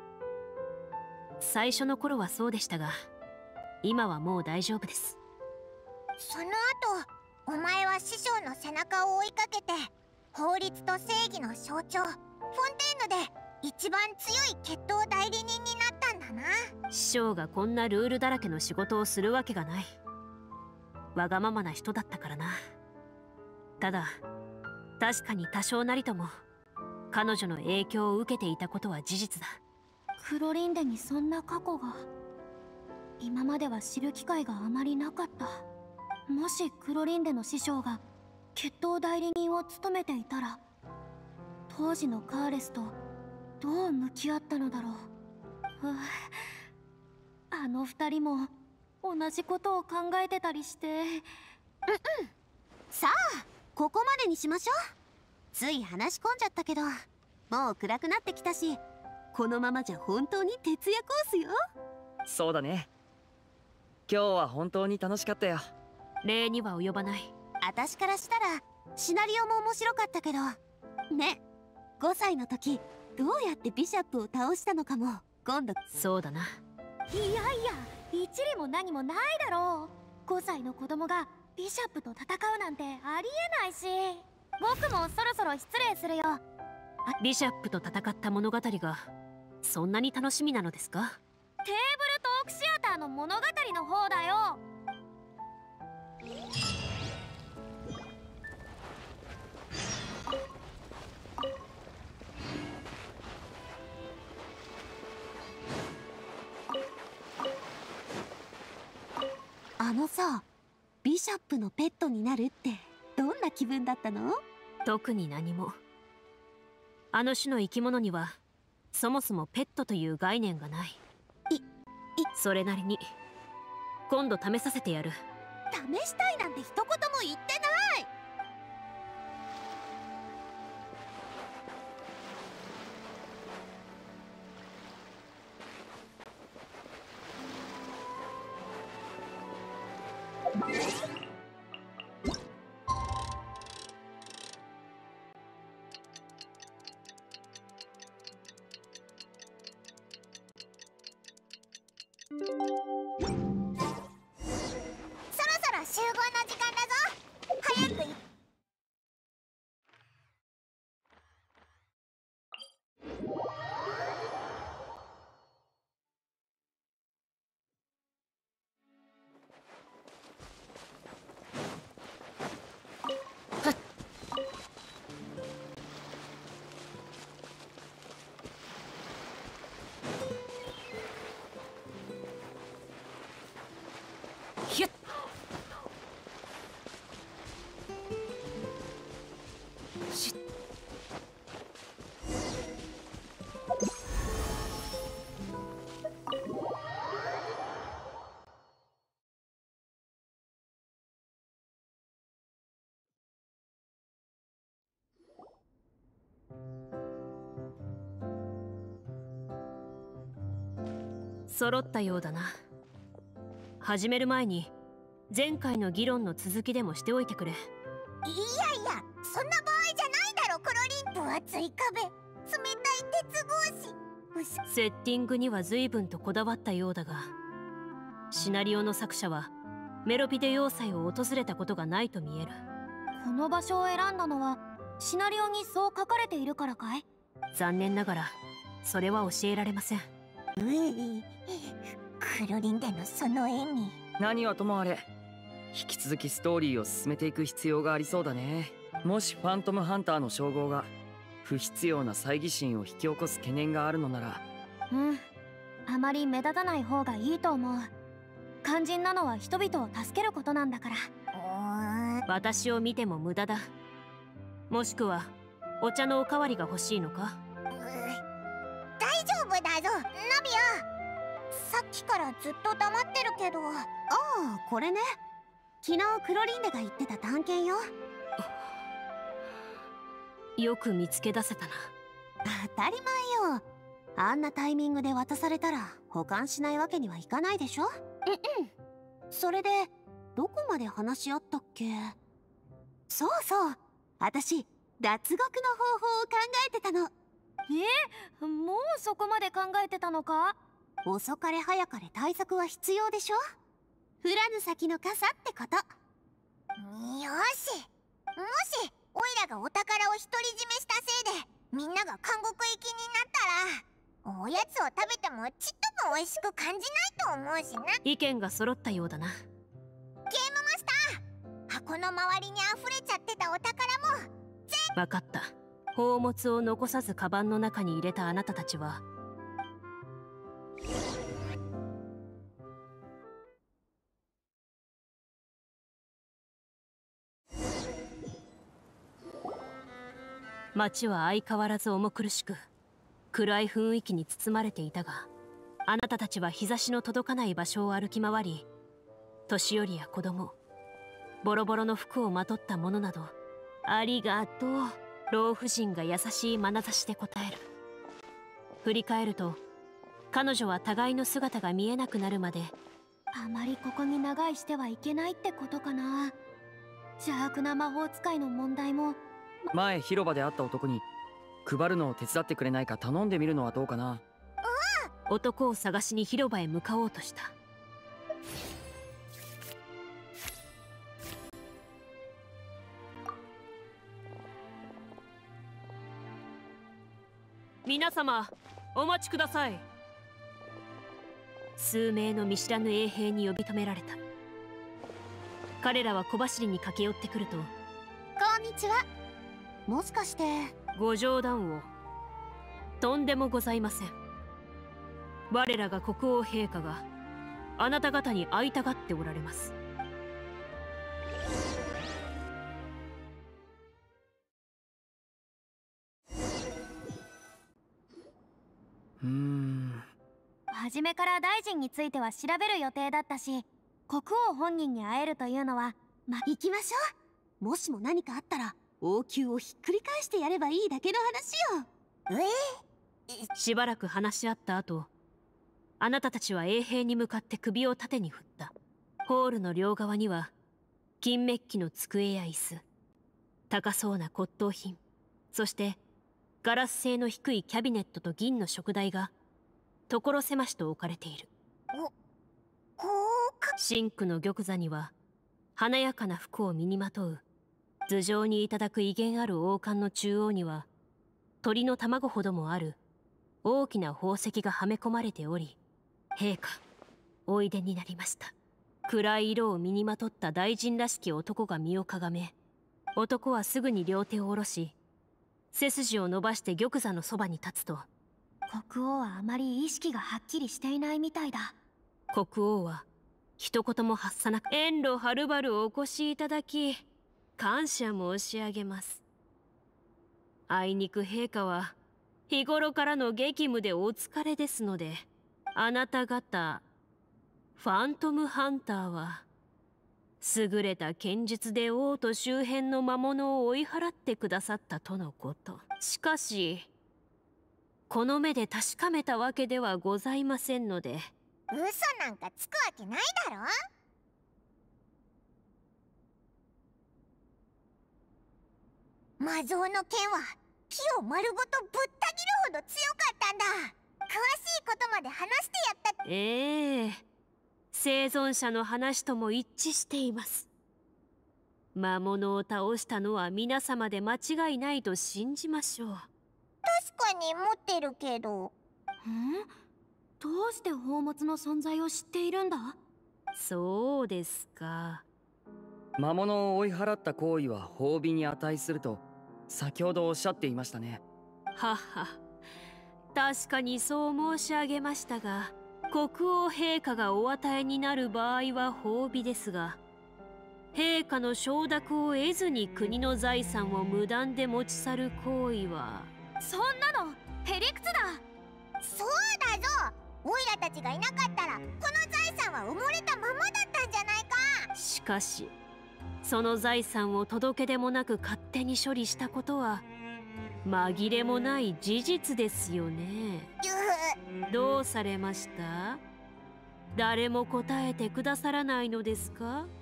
最初の頃はそうでしたが、今はもう大丈夫です。 その後お前は師匠の背中を追いかけて法律と正義の象徴フォンテーヌで一番強い決闘代理人になったんだな。 師匠がこんなルールだらけの仕事をするわけがない。わがままな人だったからな。ただ確かに多少なりとも彼女の影響を受けていたことは事実だ。 クロリンデにそんな過去が。今までは知る機会があまりなかった。もしクロリンデの師匠が決闘代理人を務めていたら、当時のカーレスとどう向き合ったのだろう。あの二人も同じことを考えてたりして。 さあここまでにしましょう。つい話し込んじゃったけど、もう暗くなってきたし、このままじゃ本当に徹夜コースよ。 そうだね。今日は本当に楽しかったよ。 礼には及ばない。 私からしたらシナリオも面白かったけどね。5歳の時どうやってビシャップを倒したのかも今度。 そうだな。 いやいや、一理も何もないだろう。5歳の子供がビシャップと戦うなんてありえないし。僕もそろそろ失礼するよ。 ビシャップと戦った物語がそんなに楽しみなのですか？ テーブルトークシアターの物語の方だよ。 さ、ビショップのペットになるってどんな気分だったの？ 特に何も。あの種の生き物にはそもそもペットという概念がない。それなりに今度試させてやる。 試したいなんて一言も言ってない。 そろそろ集合の時間だぞ。早く行ひゅっ。しゅっ。揃ったようだな。始める前に前回の議論の続きでもしておいてくれ。 いやいや、そんな場合じゃないだろ。クロリン分厚い壁、冷たい鉄格子。 セッティングには随分とこだわったようだが、シナリオの作者はメロピデ要塞を訪れたことがないと見える。 この場所を選んだのはシナリオにそう書かれているからかい？ 残念ながらそれは教えられません。 クロリンでのその笑み。 何はともあれ、引き続きストーリーを進めていく必要がありそうだね。もしファントムハンターの称号が不必要な猜疑心を引き起こす懸念があるのなら。 あまり目立たない方がいいと思う。肝心なのは人々を助けることなんだから。 私を見ても無駄だ。もしくはお茶のおかわりが欲しいのか？ 大丈夫だぞ、ナビア。さっきからずっと黙ってるけど。 ああ、これね。昨日クロリンデが言ってた探検よ。 よく見つけ出せたな。 当たり前よ。あんなタイミングで渡されたら保管しないわけにはいかないでしょ。それでどこまで話し合ったっけ？そうそう、私脱獄の方法を考えてたの。 もうそこまで考えてたのか？ 遅かれ早かれ対策は必要でしょ。降らぬ先の傘ってこと。 よし、もしオイラがお宝を独り占めしたせいでみんなが監獄行きになったら、おやつを食べてもちっとも美味しく感じないと思うしな。 意見が揃ったようだな。 ゲームマスター、箱の周りに溢れちゃってたお宝も分かった。宝物を残さずカバンの中に入れたあなたたちは街は相変わらず重苦しく暗い雰囲気に包まれていたが、あなたたちは日差しの届かない場所を歩き回り、年寄りや子供、ボロボロの服をまとった者など、ありがとう、老婦人が優しい眼差しで答える。振り返ると彼女は互いの姿が見えなくなるまで、 あまりここに長居してはいけないってことかな。邪悪な魔法使いの問題も。 前広場で会った男に配るのを手伝ってくれないか頼んでみるのはどうかな。 男を探しに広場へ向かおうとした。皆様お待ちください。数名の見知らぬ衛兵に呼び止められた。彼らは小走りに駆け寄ってくると、 こんにちは。もしかして。 ご冗談を。とんでもございません。我らが国王陛下があなた方に会いたがっておられます。 初めから大臣については調べる予定だったし、国王本人に会えるというのは行きましょう。もしも何かあったら王宮をひっくり返してやればいいだけの話よ。 しばらく話し合った後、あなたたちは衛兵に向かって首を縦に振った。ホールの両側には金メッキの机や椅子、高そうな骨董品、そしてガラス製の低いキャビネットと銀の食台が所狭しと置かれている。シンクの玉座には華やかな服を身にまとう頭上にいただく威厳ある王冠の中央には鳥の卵ほどもある大きな宝石がはめ込まれており、陛下おいでになりました。暗い色を身にまとった大臣らしき男が身をかがめ、男はすぐに両手を下ろし背筋を伸ばして玉座のそばに立つと、 国王はあまり意識がはっきりしていないみたいだ。 国王は一言も発さなく、遠路はるばるお越しいただき感謝申し上げます。あいにく陛下は日頃からの激務でお疲れですので、あなた方ファントムハンターは優れた剣術で王都周辺の魔物を追い払ってくださったとのこと。しかしこの目で確かめたわけではございませんので。 嘘なんかつくわけないだろ。魔像の剣は木を丸ごとぶった切るほど強かったんだ。詳しいことまで話してやった。 生存者の話とも一致しています。魔物を倒したのは皆様で間違いないと信じましょう。 確かに持ってるけど。 どうして宝物の存在を知っているんだ？ そうですか。 魔物を追い払った行為は褒美に値すると先ほどおっしゃっていましたね。 はは、確かにそう申し上げましたが、国王陛下がお与えになる場合は褒美ですが、陛下の承諾を得ずに国の財産を無断で持ち去る行為は。 そんなのへりくつだ。 そうだぞ。オイラたちがいなかったらこの財産は埋もれたままだったんじゃないか。 しかしその財産を届け出もなく勝手に処理したことは紛れもない事実ですよね。どうされました？誰も答えてくださらないのですか？ ム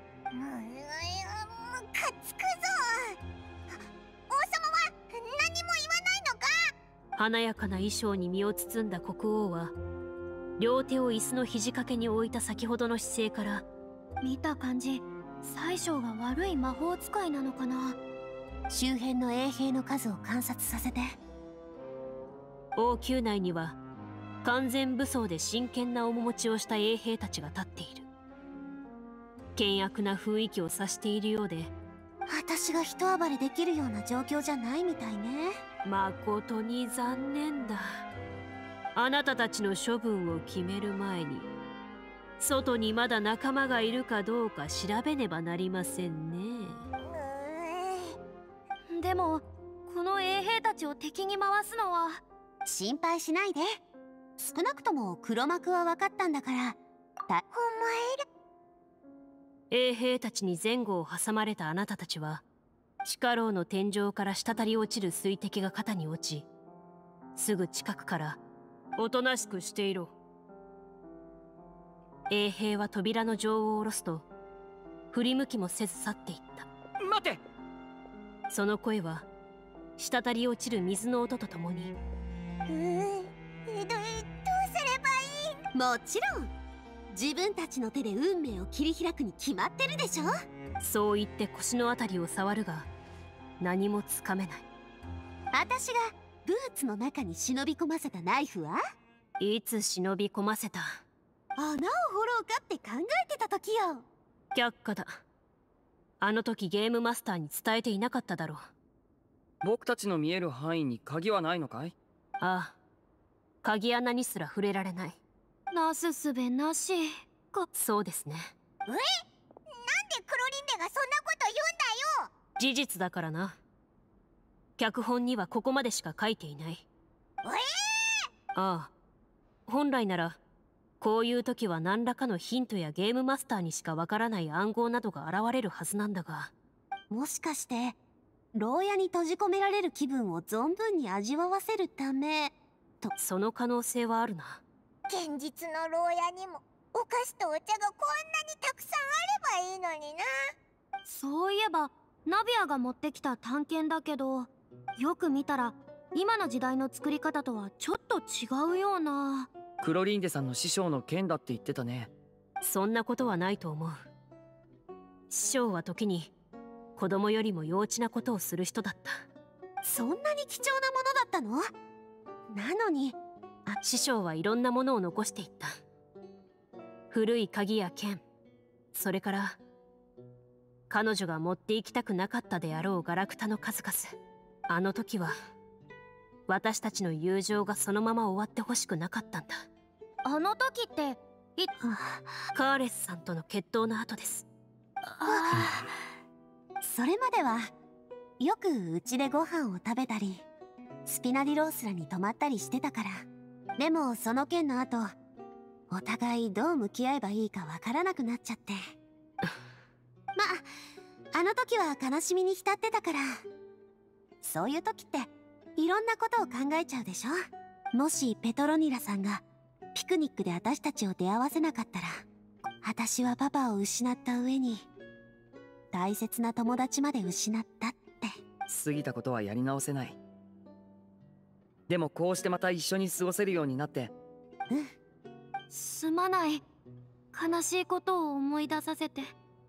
カつくぞ。王様は何も言わないのか？ 華やかな衣装に身を包んだ国王は両手を椅子の肘掛けに置いた先ほどの姿勢から、 見た感じ宰相が悪い魔法使いなのかな。 周辺の衛兵の数を観察させて。 王宮内には完全武装で真剣な面持ちをした衛兵たちが立っている。険悪な雰囲気を察しているようで、 私が一暴れできるような状況じゃないみたいね。 誠に残念だ。あなたたちの処分を決める前に外にまだ仲間がいるかどうか調べねばなりませんね。 でもこの衛兵たちを敵に回すのは。 心配しないで。少なくとも黒幕は分かったんだから。 衛兵たちに前後を挟まれたあなたたちは、地下牢の天井から滴り落ちる水滴が肩に落ち、すぐ近くからおとなしくしていろ。衛兵は扉の錠を下ろすと振り向きもせず去っていった。 待て。 その声は滴り落ちる水の音とともに、 どうすればいい？ もちろん自分たちの手で運命を切り開くに決まってるでしょ。 そう言って腰のあたりを触るが何もつかめない。 私がブーツの中に忍び込ませたナイフは？ いつ忍び込ませた？ 穴を掘ろうかって考えてた時よ。 却下だ。あの時ゲームマスターに伝えていなかっただろう。 僕たちの見える範囲に鍵はないのかい？ ああ、鍵穴にすら触れられない。 なすすべなしか。 そうですね。 なんでクロリンデがそんなこと言うんだよ。 事実だからな。脚本にはここまでしか書いていない。 ああ、本来ならこういう時は何らかのヒントやゲームマスターにしかわからない暗号などが現れるはずなんだが。 もしかして牢屋に閉じ込められる気分を存分に味わわせるためと。 その可能性はあるな。 現実の牢屋にもお菓子とお茶がこんなにたくさんあればいいのにな。 そういえばナビアが持ってきた探検だけど、よく見たら今の時代の作り方とはちょっと違うような。 クロリンデさんの師匠の剣だって言ってたね。 そんなことはないと思う。師匠は時に子供よりも幼稚なことをする人だった。 そんなに貴重なものだったの？なのに師匠はいろんなものを残していった。古い鍵や剣、それから彼女が持って行きたくなかったであろうガラクタの数々。あの時は私たちの友情がそのまま終わってほしくなかったんだ。 あの時ってカーレスさんとの決闘の後です。 それまではよくうちでご飯を食べたりスピナディロースらに泊まったりしてたから。でもその件の後お互いどう向き合えばいいかわからなくなっちゃってあの時は悲しみに浸ってたから。そういう時っていろんなことを考えちゃうでしょ。もしペトロニラさんがピクニックで私たちを出会わせなかったら、私はパパを失った上に大切な友達まで失ったって。 過ぎたことはやり直せない。でもこうしてまた一緒に過ごせるようになって。 すまない。悲しいことを思い出させて。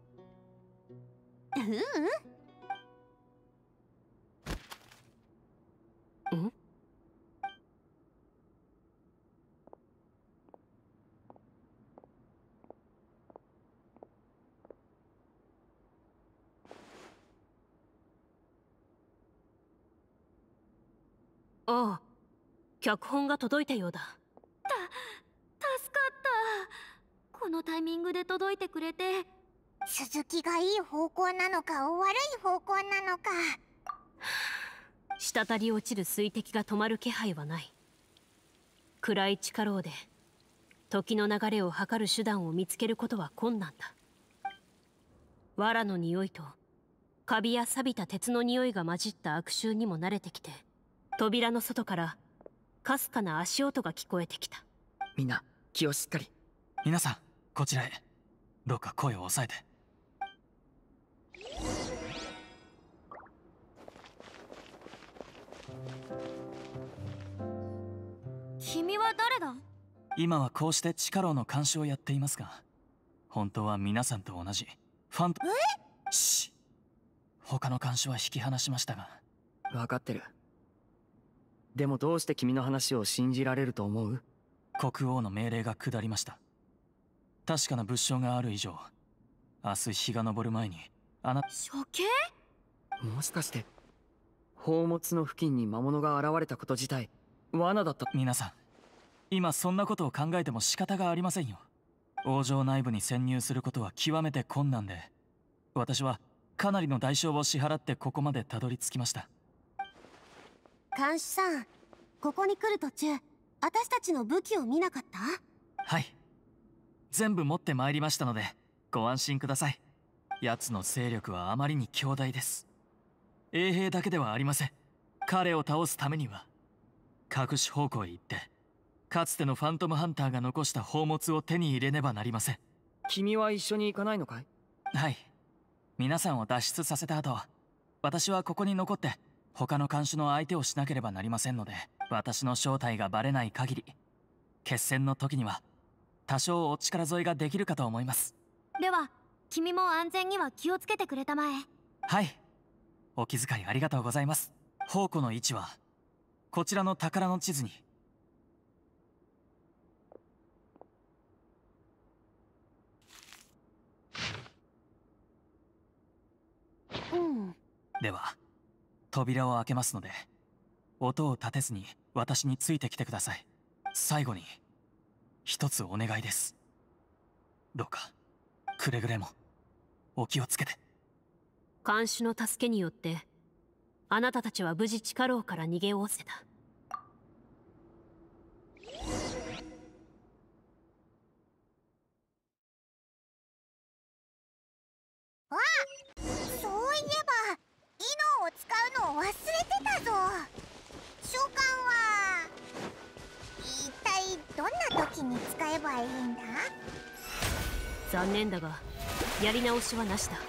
ああ、脚本が届いたようだ。 助かった。このタイミングで届いてくれて。 続きがいい方向なのか悪い方向なのか。 滴り落ちる水滴が止まる気配はない。暗い地下牢で時の流れを測る手段を見つけることは困難だ。藁の匂いとカビや錆びた鉄の匂いが混じった悪臭にも慣れてきて、扉の外からかすかな足音が聞こえてきた。 みんな気をしっかり。 皆さんこちらへ。どうか声を抑えて。 君は誰だ？ 今はこうして地下牢の監視をやっていますが、本当は皆さんと同じファント。シッ。他の監視は引き離しましたが。 分かってる。でもどうして君の話を信じられると思う？ 国王の命令が下りました。確かな物証がある以上、明日日が昇る前に処刑？ もしかして宝物の付近に魔物が現れたこと自体罠だった？ 皆さん今そんなことを考えても仕方がありませんよ。王城内部に潜入することは極めて困難で、私はかなりの代償を支払ってここまでたどり着きました。 監視さん、ここに来る途中私たちの武器を見なかった？ はい、全部持ってまいりましたのでご安心ください。奴の勢力はあまりに強大です。衛兵だけではありません。彼を倒すためには隠し方向へ行ってかつてのファントムハンターが残した宝物を手に入れねばなりません。 君は一緒に行かないのかい？ はい、皆さんを脱出させた後、私はここに残って他の看守の相手をしなければなりませんので、私の正体がバレない限り決戦の時には多少お力添えができるかと思います。 では君も安全には気をつけてくれたまえ。 はい、お気遣いありがとうございます。宝庫の位置はこちらの宝の地図に。では扉を開けますので、音を立てずに私についてきてください。最後に一つお願いです。どうかくれぐれもお気をつけて。 看守の助けによってあなたたちは無事地下牢から逃げおおせた。 残念だがやり直しはなしだ。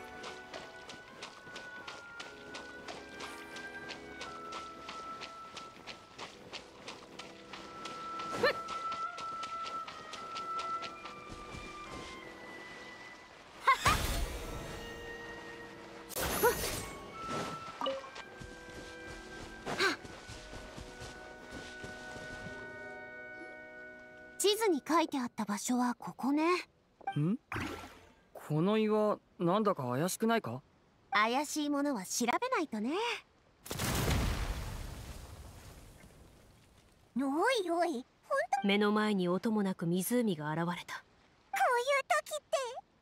地図に書いてあった場所はここね。 ん？この岩なんだか怪しくないか？ 怪しいものは調べないとね。 おいおい、 目の前に音もなく湖が現れた。 こういう時って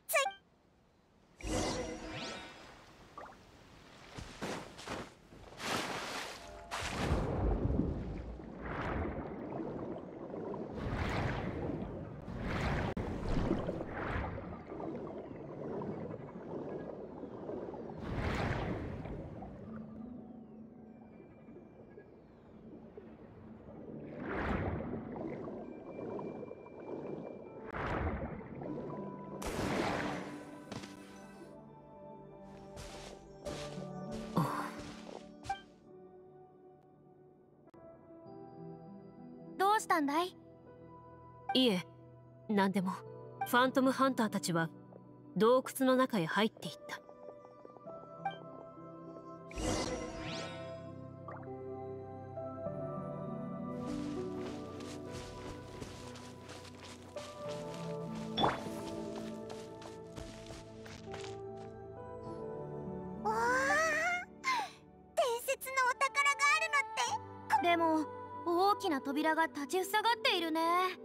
どうしたんだい？ いえ、何でも。ファントムハンターたちは洞窟の中へ入っていった。 わあ、伝説のお宝があるのって。 でも大きな扉が立ちふさがっているね。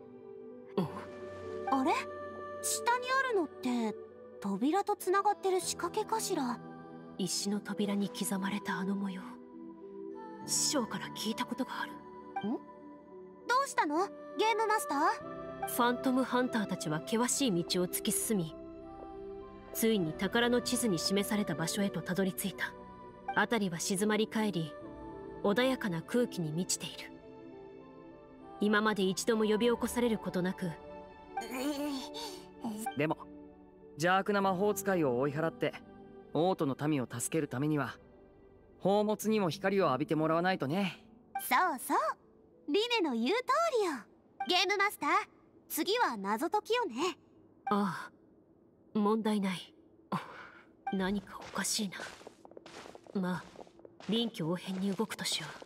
あれ？下にあるのって扉とつながってる仕掛けかしら？ 石の扉に刻まれたあの模様、師匠から聞いたことがある。 どうしたの？ゲームマスター？ ファントムハンターたちは険しい道を突き進み、ついに宝の地図に示された場所へとたどり着いた。辺りは静まり返り、穏やかな空気に満ちている。今まで一度も呼び起こされることなく。 でも邪悪な魔法使いを追い払って王都の民を助けるためには宝物にも光を浴びてもらわないとね。 そうそう、リネの言う通りよ。ゲームマスター、次は謎解きよね。 ああ、問題ない。何かおかしいな。まあ臨機応変に動くとしよう。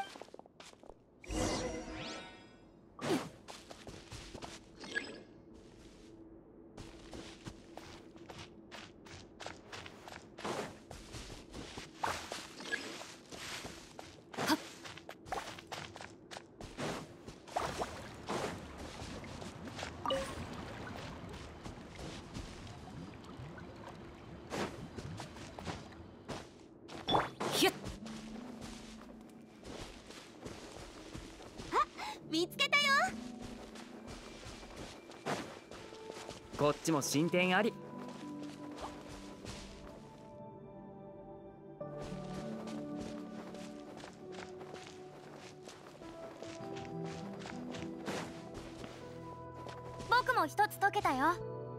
見つけたよ。 こっちも進展あり。 僕も一つ解けたよ。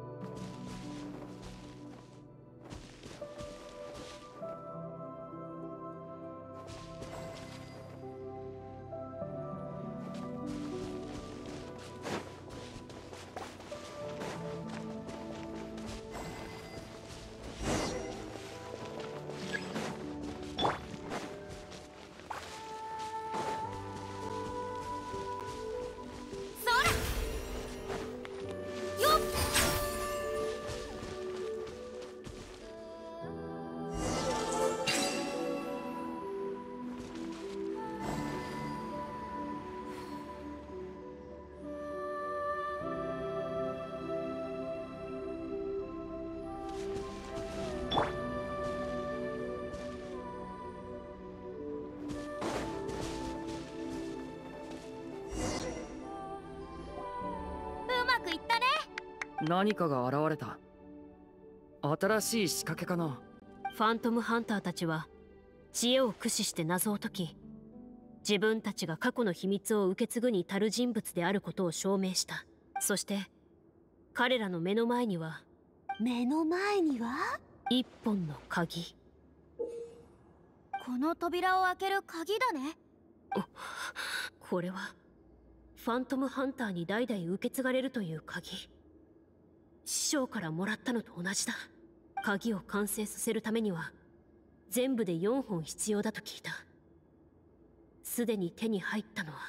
何かが現れた。新しい仕掛けかな。 ファントムハンターたちは知恵を駆使して謎を解き、自分たちが過去の秘密を受け継ぐに足る人物であることを証明した。そして彼らの目の前には目の前には一本の鍵。 この扉を開ける鍵だね。 これはファントムハンターに代々受け継がれるという鍵。師匠からもらったのと同じだ。鍵を完成させるためには全部で4本必要だと聞いた。すでに手に入ったのは。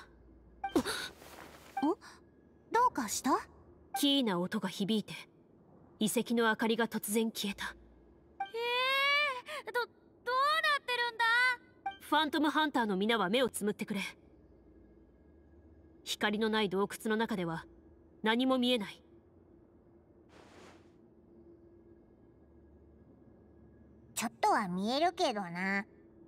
どうかした？ キーな音が響いて遺跡の明かりが突然消えた。 どうなってるんだ？ ファントムハンターの皆は目をつむってくれ。光のない洞窟の中では何も見えない。 ちょっとは見えるけどな。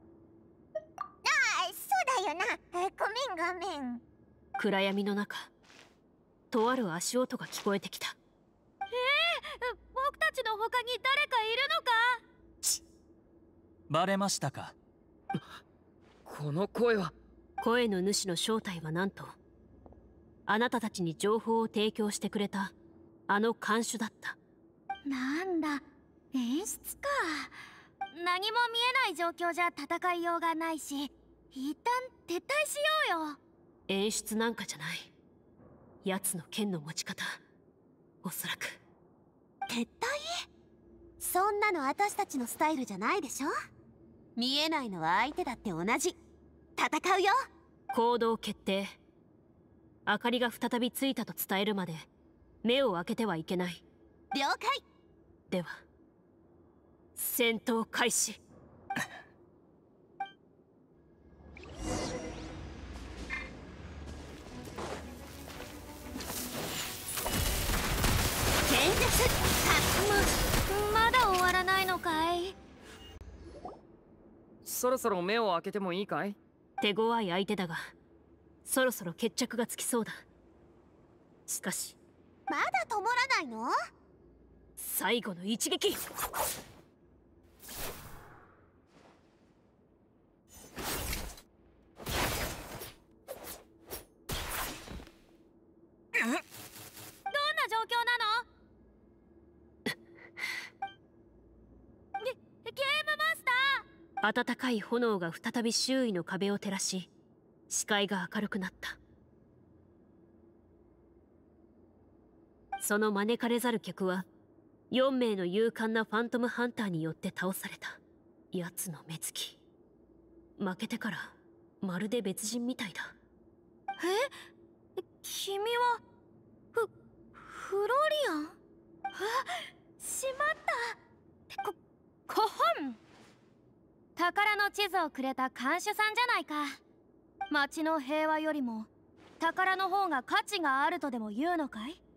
そうだよな。ごめんごめん。 暗闇の中、とある足音が聞こえてきた。 僕たちの他に誰かいるのか？ バレましたか？ この声は。 声の主の正体はなんと、あなたたちに情報を提供してくれたあの看守だった。 なんだ、演出か。何も見えない状況じゃ戦いようがないし、一旦撤退しようよ。 演出なんかじゃない。奴の剣の持ち方、おそらく。 撤退？そんなの私たちのスタイルじゃないでしょ。見えないのは相手だって同じ。戦うよ。 行動決定。明かりが再びついたと伝えるまで目を開けてはいけない。 了解。 では戦闘開始。 剣術まだ終わらないのかい？ そろそろ目を開けてもいいかい？ 手強い相手だが、そろそろ決着がつきそうだ。しかしまだ止まらないの？ 最後の一撃。 どんな状況なの？ゲームマスター！ 暖かい炎が再び周囲の壁を照らし、視界が明るくなった。その招かれざる客は4名の勇敢なファントムハンターによって倒された。奴の目つき、負けてからまるで別人みたいだ。 君はフロリアン？しまった。こほん。宝の地図をくれた看守さんじゃないか。町の平和よりも宝の方が価値があるとでも言うのかい？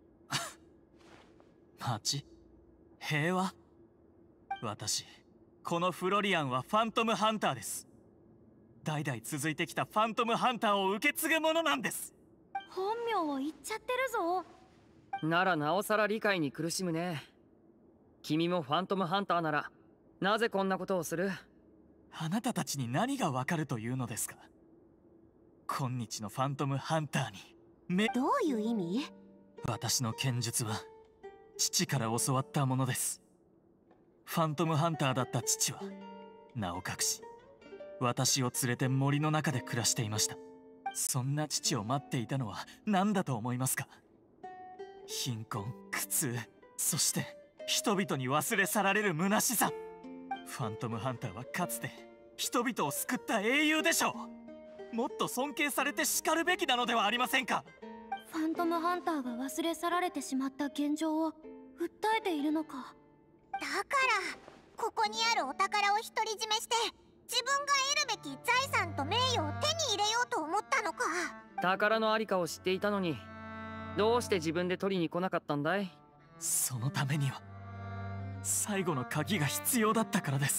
町？平和？私、このフロリアンはファントムハンターです。代々続いてきたファントムハンターを受け継ぐものなんです。 本名を言っちゃってるぞ。 ならなおさら理解に苦しむね。君もファントムハンターならなぜこんなことをする？ あなたたちに何がわかるというのですか？今日のファントムハンターにどういう意味？ 私の剣術は父から教わったものです。ファントムハンターだった父は名を隠し、私を連れて森の中で暮らしていました。そんな父を待っていたのは何だと思いますか？貧困、苦痛、そして人々に忘れ去られる虚しさ。ファントムハンターはかつて人々を救った英雄でしょう。もっと尊敬されてしかるべきなのではありませんか？ ファントムハンターが忘れ去られてしまった現状を訴えているのか。 だからここにあるお宝を独り占めして自分が得るべき財産と名誉を手に入れようと思ったのか。 宝のありかを知っていたのにどうして自分で取りに来なかったんだい？ そのためには最後の鍵が必要だったからです。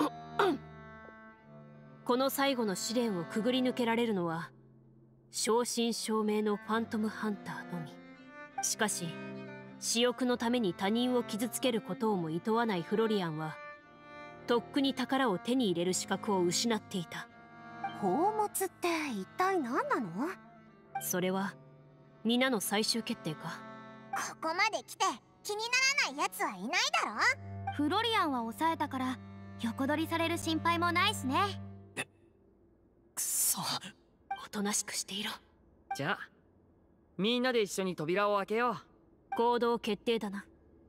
この最後の試練をくぐり抜けられるのは正真正銘のファントムハンターのみ。しかし私欲のために他人を傷つけることをも厭わないフロリアンはとっくに宝を手に入れる資格を失っていた。 宝物って一体何なの？ それは皆の最終決定か。 こまで来て気にならないやつはいないだろ。 フロリアンは抑えたから横取りされる心配もないしね。 くそ。 おとなしくしていろ。 じゃあみんなで一緒に扉を開けよう。 行動決定だな。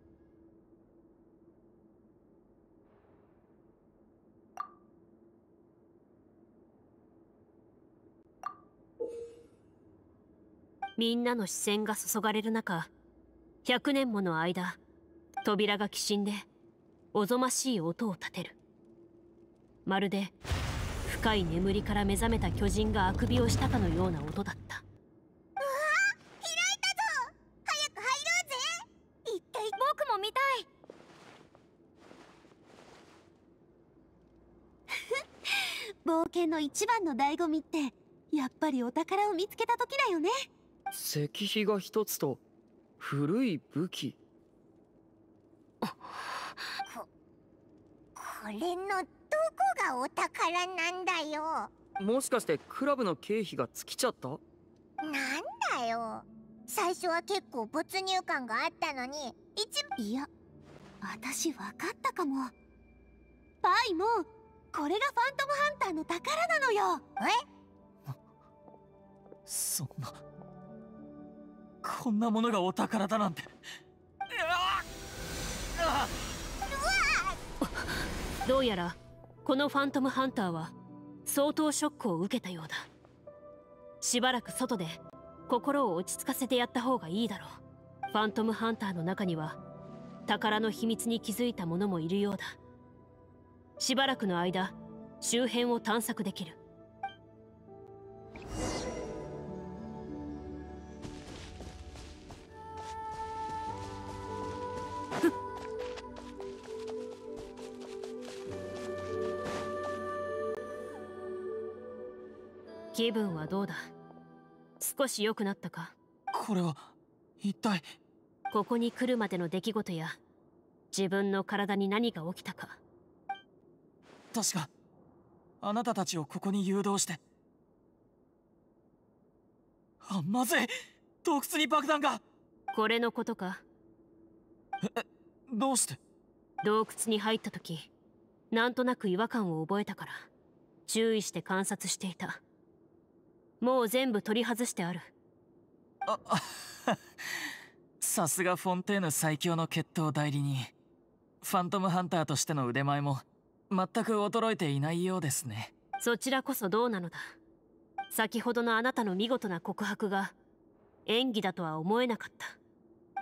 みんなの視線が注がれる中、100年もの間、扉がきしんでおぞましい音を立てる。まるで深い眠りから目覚めた巨人があくびをしたかのような音だった。 うわー、開いたぞ。早く入ろうぜ。一体僕も見たい。 冒険の一番の醍醐味ってやっぱりお宝を見つけた時だよね。 石碑が一つと古い武器。 これのどこがお宝なんだよ。 もしかしてクラブの経費が尽きちゃった？ なんだよ。最初は結構没入感があったのに、 いや、私分かったかも。パイもこれがファントムハンターの宝なのよ。 そんな、こんなものがお宝だなんて。 どうやらこのファントムハンターは相当ショックを受けたようだ。しばらく外で心を落ち着かせてやった方がいいだろう。ファントムハンターの中には宝の秘密に気づいた者もいるようだ。しばらくの間周辺を探索できる。気分はどうだ？少し良くなったか？ これは一体。 ここに来るまでの出来事や自分の体に何が起きたか。 確かあなたたちをここに誘導して。まずい、洞窟に爆弾が。 これのことか？ どうして？ 洞窟に入った時なんとなく違和感を覚えたから注意して観察していた。もう全部取り外してある。 さすがフォンテーヌ最強の決闘代理人。ファントムハンターとしての腕前も全く衰えていないようですね。 そちらこそどうなのだ。先ほどのあなたの見事な告白が演技だとは思えなかった。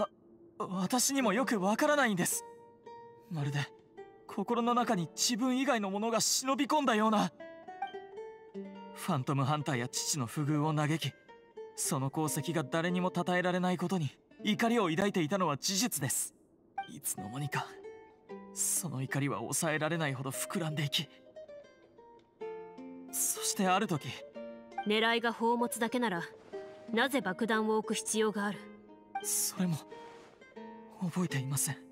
私にもよくわからないんです。まるで心の中に自分以外のものが忍び込んだような。ファントムハンターや父の不遇を嘆き、その功績が誰にも称えられないことに怒りを抱いていたのは事実です。いつの間にかその怒りは抑えられないほど膨らんでいき、そしてある時。 狙いが宝物だけならなぜ爆弾を置く必要がある？ それも覚えていません。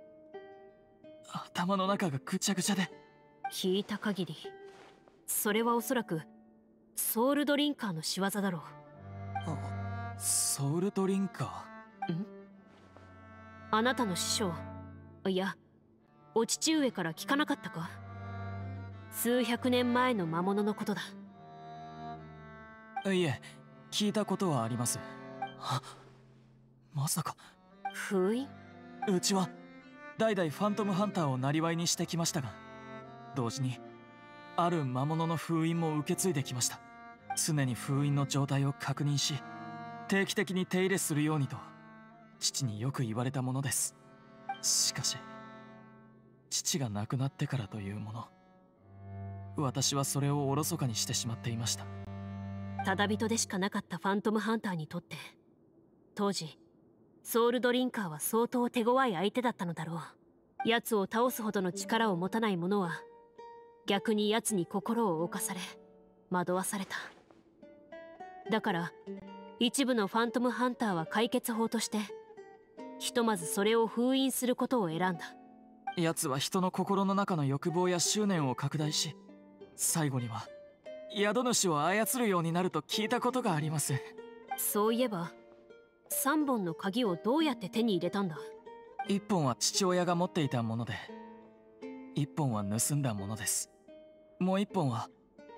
頭の中がぐちゃぐちゃで。 聞いた限りそれはおそらくソウルドリンカーの仕業だろう。 ソウルドリンカー？ あなたの師匠、いやお父上から聞かなかったか？数百年前の魔物のことだ。 いえ、聞いたことはあります。まさか。 封印？ うちは代々ファントムハンターを生業にしてきましたが、同時にある魔物の封印も受け継いできました。常に封印の状態を確認し、定期的に手入れするようにと父によく言われたものです。しかし父が亡くなってからというもの、私はそれをおろそかにしてしまっていました。 ただ人でしかなかったファントムハンターにとって当時ソウルドリンカーは相当手強い相手だったのだろう。奴を倒すほどの力を持たない者は逆に奴に心を侵され惑わされた。だから一部のファントムハンターは解決法としてひとまずそれを封印することを選んだ。 奴は人の心の中の欲望や執念を拡大し、最後には宿主を操るようになると聞いたことがあります。 そういえば 3本の鍵をどうやって手に入れたんだ？ 1本は父親が持っていたもので、1本は盗んだものです。もう1本は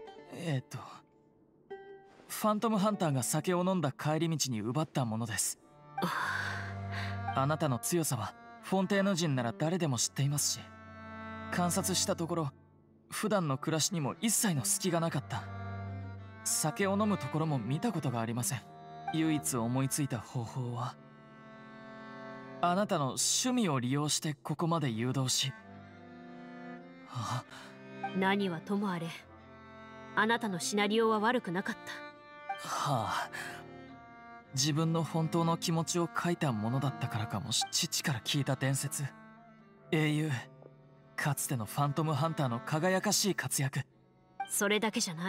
ファントムハンターが酒を飲んだ帰り道に奪ったものです。あなたの強さはフォンテーヌ人なら誰でも知っていますし、観察したところ普段の暮らしにも一切の隙がなかった。酒を飲むところも見たことがありません。唯一思いついた方法は、あなたの趣味を利用してここまで誘導し、 何はともあれ、あなたのシナリオは悪くなかった。 自分の本当の気持ちを書いたものだったからかもし。父から聞いた伝説、英雄、かつてのファントムハンターの輝かしい活躍。 それだけじゃない。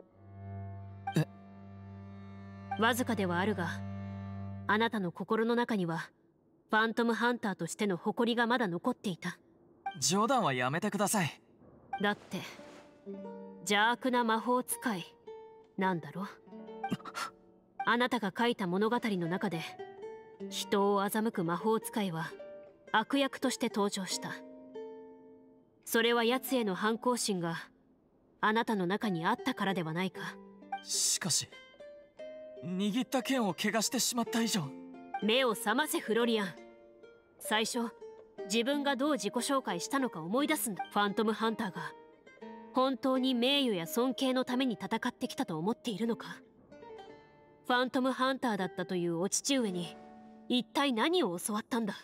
わずかではあるが、あなたの心の中にはファントムハンターとしての誇りがまだ残っていた。 冗談はやめてください。 だって邪悪な魔法使いなんだろ。あなたが書いた物語の中で人を欺く魔法使いは悪役として登場した。それは奴への反抗心があなたの中にあったからではないか。 しかし握った剣を怪我してしまった以上。 目を覚ませフロリアン。最初自分がどう自己紹介したのか思い出すんだ。ファントムハンターが本当に名誉や尊敬のために戦ってきたと思っているのか。ファントムハンターだったというお父上に一体何を教わったんだ。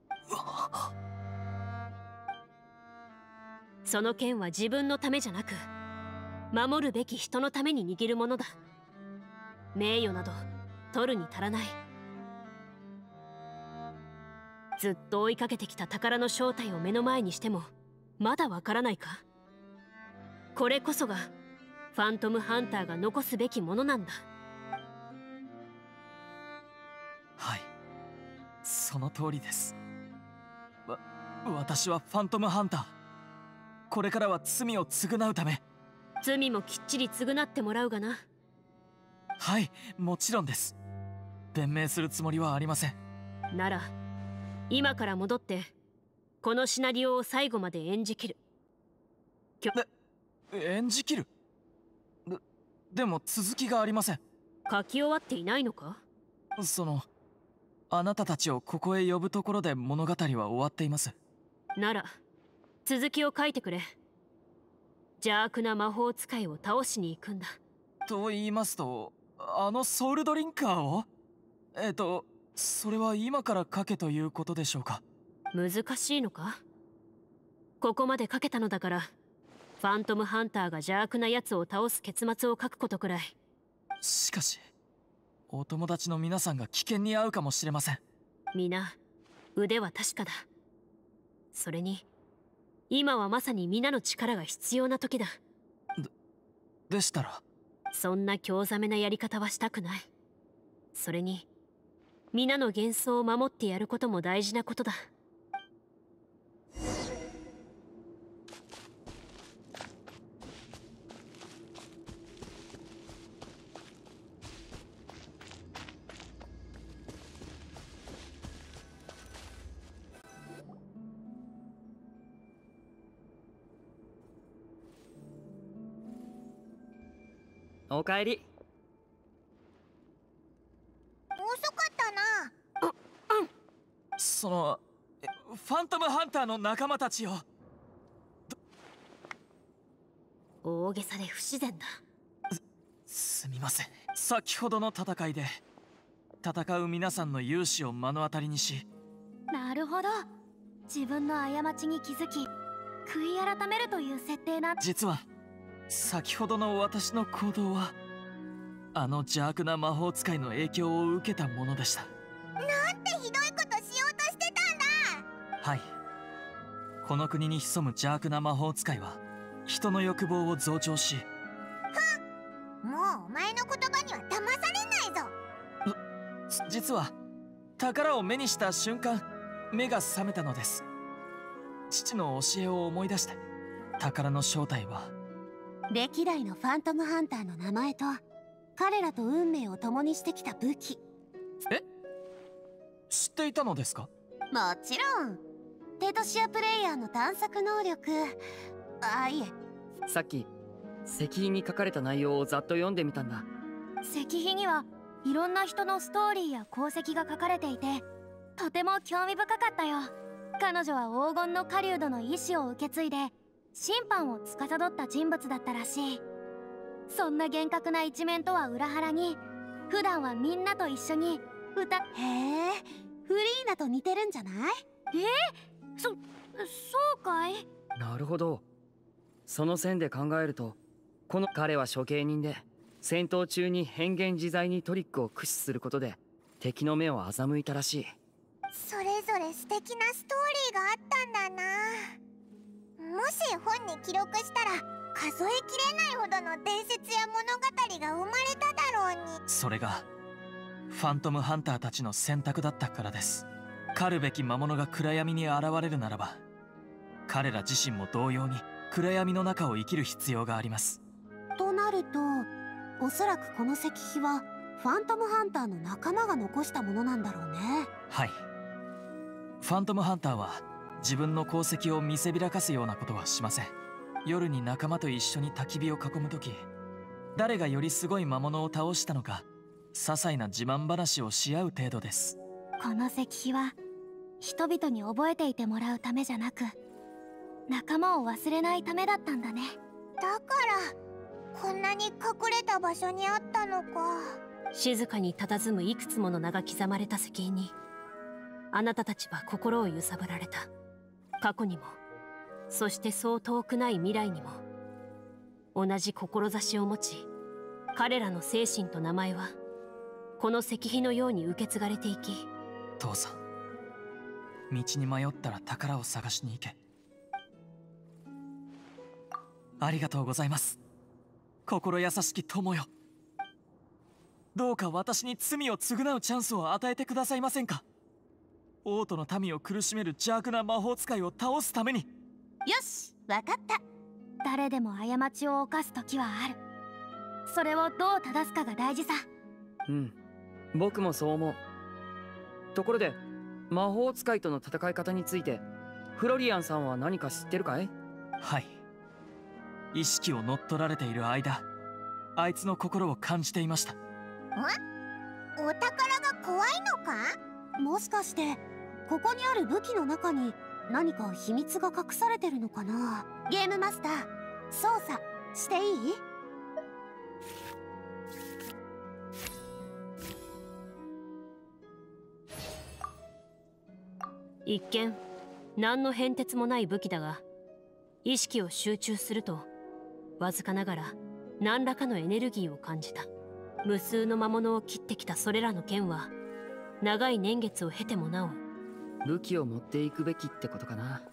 その剣は自分のためじゃなく守るべき人のために握るものだ。名誉など取るに足らない。ずっと追いかけてきた宝の正体を目の前にしてもまだわからないか。これこそがファントムハンターが残すべきものなんだ。 はい、その通りです。私はファントムハンター。これからは罪を償うため。 罪もきっちり償ってもらうがな。 はい、もちろんです。弁明するつもりはありません。 なら今から戻ってこのシナリオを最後まで演じきる。 演じきる？でも続きがありません。 書き終わっていないのか？ あなたたちをここへ呼ぶところで物語は終わっています。 なら続きを書いてくれ。邪悪な魔法使いを倒しに行くんだ。 と言いますと、あのソウルドリンカーを？それは今から書けということでしょうか？ 難しいのか？ここまで書けたのだから、ファントムハンターが邪悪な奴を倒す結末を書くことくらい。 しかしお友達の皆さんが危険に遭うかもしれません。 皆腕は確かだ。それに今はまさに皆の力が必要な時だ。 でしたらそんな興ざめなやり方はしたくない。それに皆の幻想を守ってやることも大事なことだ。 おかえり。 遅かったな。 ファントムハンターの仲間たちよ。 大げさで不自然だ。 すみません。先ほどの戦いで戦う皆さんの勇姿を目の当たりにし。 なるほど。自分の過ちに気づき悔い改めるという設定な。 実は先ほどの私の行動はあの邪悪な魔法使いの影響を受けたものでした。 なんてひどいことしようとしてたんだ。 はい、この国に潜む邪悪な魔法使いは人の欲望を増長し。 もうお前の言葉には騙されないぞ。 実は宝を目にした瞬間目が覚めたのです。父の教えを思い出して。宝の正体は歴代のファントムハンターの名前と彼らと運命を共にしてきた武器。 知っていたのですか？ もちろん。テトシアプレイヤーの探索能力、いえ、 さっき石碑に書かれた内容をざっと読んでみたんだ。 石碑にはいろんな人のストーリーや功績が書かれていて、とても興味深かったよ。彼女は黄金の狩人の意志を受け継いで審判を司った人物だったらしい。そんな厳格な一面とは裏腹に、普段はみんなと一緒にへえ、フリーナと似てるんじゃない？ そうかい？ なるほど。その線で考えると、彼は処刑人で、戦闘中に変幻自在にトリックを駆使することで敵の目を欺いたらしい。 それぞれ素敵なストーリーがあったんだな。もし本に記録したら数えきれないほどの伝説や物語が生まれただろうに。 それがファントムハンターたちの選択だったからです。狩るべき魔物が暗闇に現れるならば、彼ら自身も同様に暗闇の中を生きる必要があります。 となると、おそらくこの石碑はファントムハンターの仲間が残したものなんだろうね。 はい。ファントムハンターは自分の功績を見せびらかすようなことはしません。夜に仲間と一緒に焚き火を囲むとき、誰がよりすごい魔物を倒したのか、些細な自慢話をし合う程度です。 この石碑は人々に覚えていてもらうためじゃなく、仲間を忘れないためだったんだね。 だからこんなに隠れた場所にあったのか。 静かに佇むいくつもの名が刻まれた石碑に、あなたたちは心を揺さぶられた。過去にも、そしてそう遠くない未来にも同じ志を持ち、彼らの精神と名前はこの石碑のように受け継がれていき。 父さん、道に迷ったら宝を探しに行け。ありがとうございます、心優しき友よ。どうか私に罪を償うチャンスを与えてくださいませんか。王都の民を苦しめる邪悪な魔法使いを倒すために。 よし、わかった。 誰でも過ちを犯す時はある。それをどう正すかが大事さ。 うん、僕もそう思う。ところで、魔法使いとの戦い方についてフロリアンさんは何か知ってるかい？ はい。意識を乗っ取られている間、あいつの心を感じていました。 お宝が怖いのか？ もしかしてここにある武器の中に何か秘密が隠されてるのかな。ゲームマスター、操作していい？ 一見何の変哲もない武器だが、意識を集中するとわずかながら何らかのエネルギーを感じた。無数の魔物を切ってきたそれらの剣は長い年月を経てもなお武器を持っていくべきってことかな。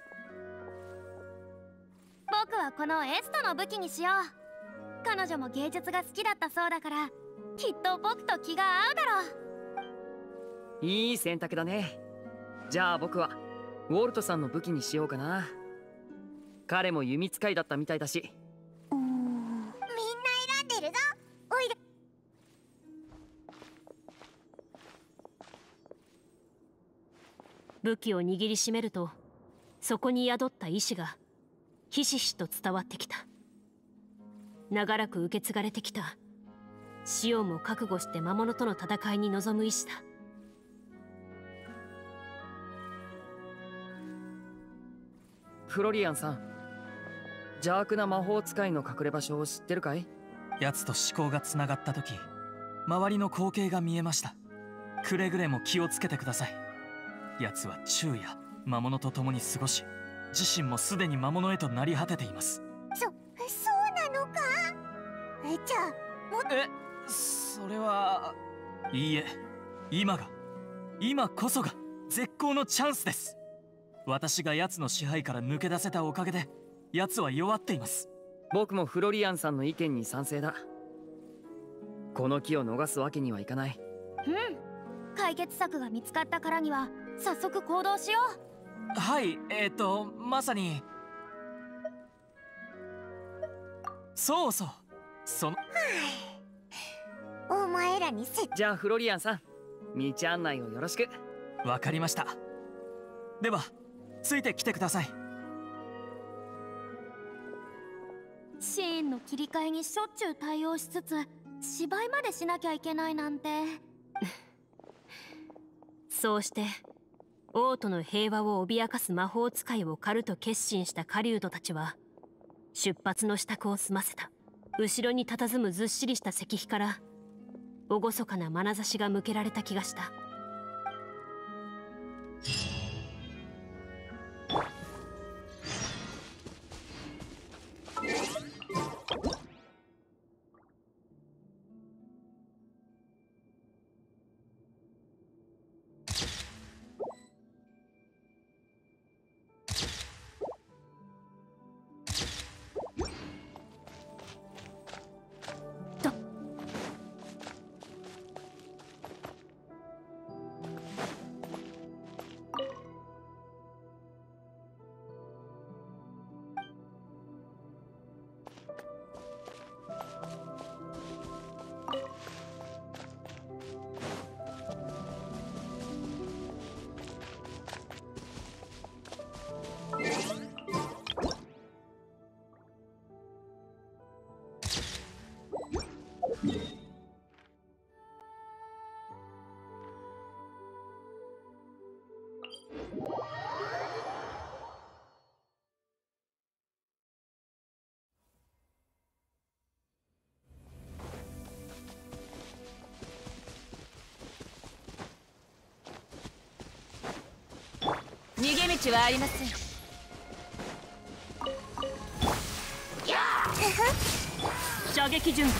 僕はこのエストの武器にしよう。彼女も芸術が好きだったそうだから、きっと僕と気が合うだろう。 いい選択だね。じゃあ僕はウォルトさんの武器にしようかな。彼も弓使いだったみたいだし。 みんな選んでるぞ。おいで。 武器を握りしめると、そこに宿った意志がひしひしと伝わってきた。長らく受け継がれてきた死をも覚悟して魔物との戦いに臨む意志だ。 フロリアンさん、邪悪な魔法使いの隠れ場所を知ってるかい？ 奴と思考がつながった時、周りの光景が見えました。くれぐれも気をつけてください。奴は昼夜魔物と共に過ごし、自身もすでに魔物へとなり果てています。 そうなのか？じゃあそれは。いいえ、今こそが絶好のチャンスです。私が奴の支配から抜け出せたおかげで奴は弱っています。 僕もフロリアンさんの意見に賛成だ。この木を逃すわけにはいかない。 解決策が見つかったからには早速行動しよう。はい、まさに。そうそう、 お前らにじゃあフロリアンさん、道案内をよろしく。 わかりました。ではついてきてください。 シーンの切り替えにしょっちゅう対応しつつ芝居までしなきゃいけないなんてそうして王都の平和を脅かす魔法使いを狩ると決心した狩人たちは出発の支度を済ませた。後ろに佇むずっしりした石碑から厳かな眼差しが向けられた気がした。 逃げ道はありません。 射撃準備。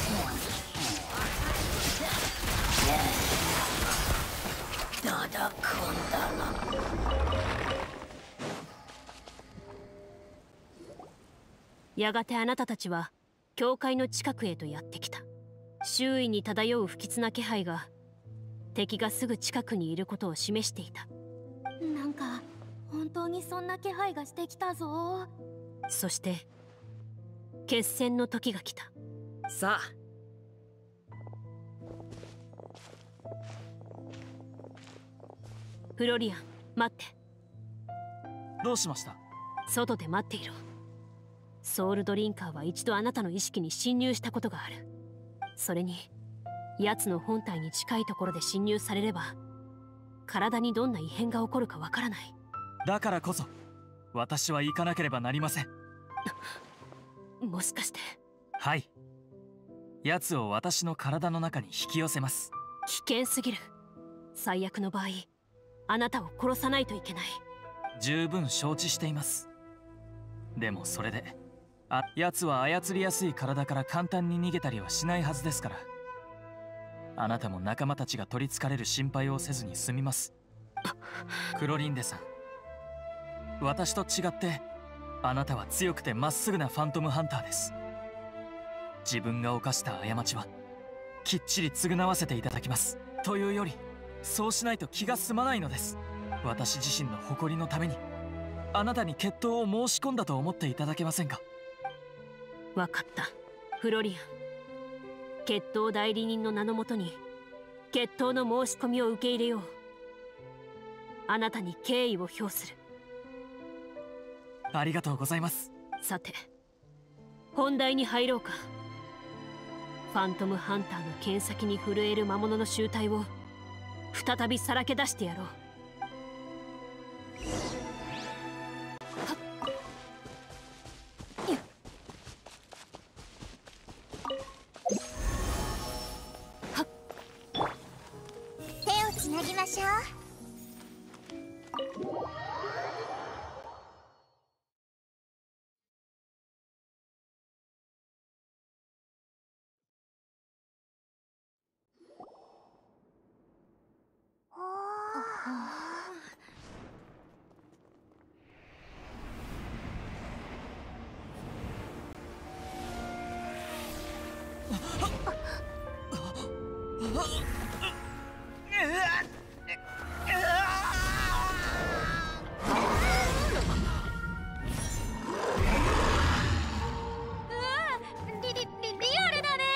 やがてあなたたちは教会の近くへとやってきた。周囲に漂う不吉な気配が敵がすぐ近くにいることを示していた。 なんか本当にそんな気配がしてきたぞ。 そして決戦の時が来た。 さあ、 フロリアン、待って。 どうしました？ 外で待っていろ。ソウルドリンカーは一度あなたの意識に侵入したことがある。それに奴の本体に近いところで侵入されれば体にどんな異変が起こるかわからない。 だからこそ私は行かなければなりません。 もしかして。 はい、奴を私の体の中に引き寄せます。 危険すぎる。最悪の場合あなたを殺さないといけない。 十分承知しています。でもそれで奴は操りやすい体から簡単に逃げたりはしないはずですから、あなたも仲間たちが取りつかれる心配をせずに済みます。クロリンデさん、私と違ってあなたは強くてまっすぐなファントムハンターです。自分が犯した過ちはきっちり償わせていただきます。というよりそうしないと気が済まないのです。私自身の誇りのためにあなたに決闘を申し込んだと思っていただけませんか？ わかった、フロリアン。決闘代理人の名のもとに決闘の申し込みを受け入れよう。あなたに敬意を表する。 ありがとうございます。 さて本題に入ろうか。ファントムハンターの剣先に震える魔物の集体を再びさらけ出してやろう。 手をつなぎましょう。 リアルだね。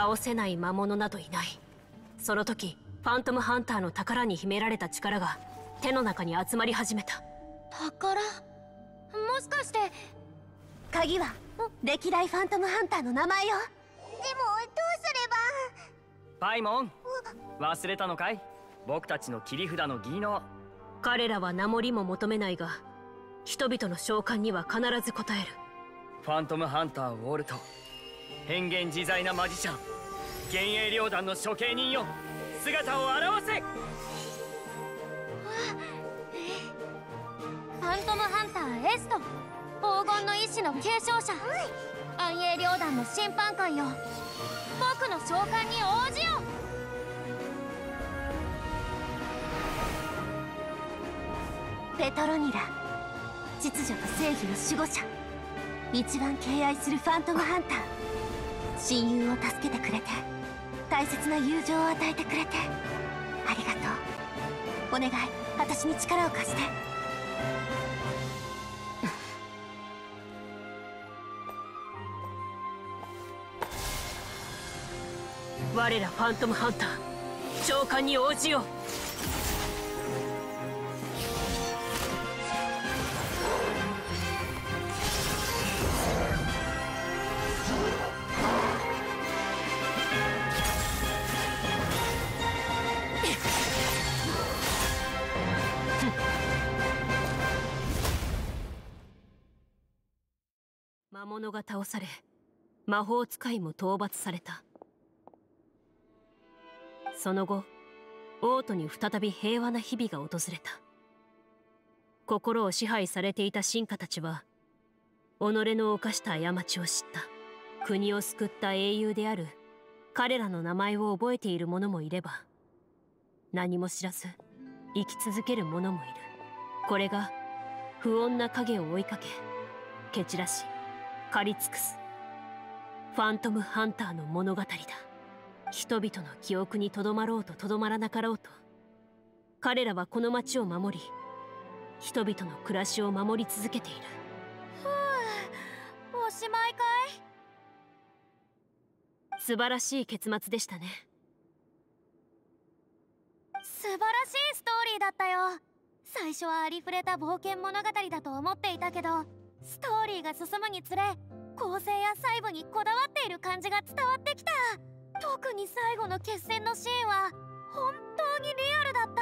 倒せない魔物などいない。その時ファントムハンターの宝に秘められた力が手の中に集まり始めた。 宝、もしかして鍵は歴代ファントムハンターの名前よ。 でもどうすれば。 パイモン、忘れたのかい？僕たちの切り札の技能。 彼らは名乗りも求めないが、人々の召喚には必ず応える。 ファントムハンターウォルト、変幻自在なマジシャン、幻影両団の処刑人よ、姿を現せ。 ファントムハンターエスト、黄金の意志の継承者、暗影両団の審判官よ、僕の召喚に応じよ。 ペトロニラ、秩序と正義の守護者、一番敬愛するファントムハンター、親友を助けてくれて、大切な友情を与えてくれてありがとう。お願い、私に力を貸して。 我らファントムハンター、召喚に応じよう。魔物が倒され、魔法使いも討伐された。その後、王都に再び平和な日々が訪れた。心を支配されていた臣下たちは、己の犯した過ちを知った。国を救った英雄である彼らの名前を覚えている者もいれば、何も知らず生き続ける者もいる。これが不穏な影を追いかけ、蹴散らし狩り尽くすファントムハンターの物語だ。人々の記憶にとどまろうととどまらなかろうと、彼らはこの町を守り、人々の暮らしを守り続けている。 おしまいかい？ 素晴らしい結末でしたね。 素晴らしいストーリーだったよ。最初はありふれた冒険物語だと思っていたけど、ストーリーが進むにつれ構成や細部にこだわっている感じが伝わってきた。特に最後の決戦のシーンは本当にリアルだった。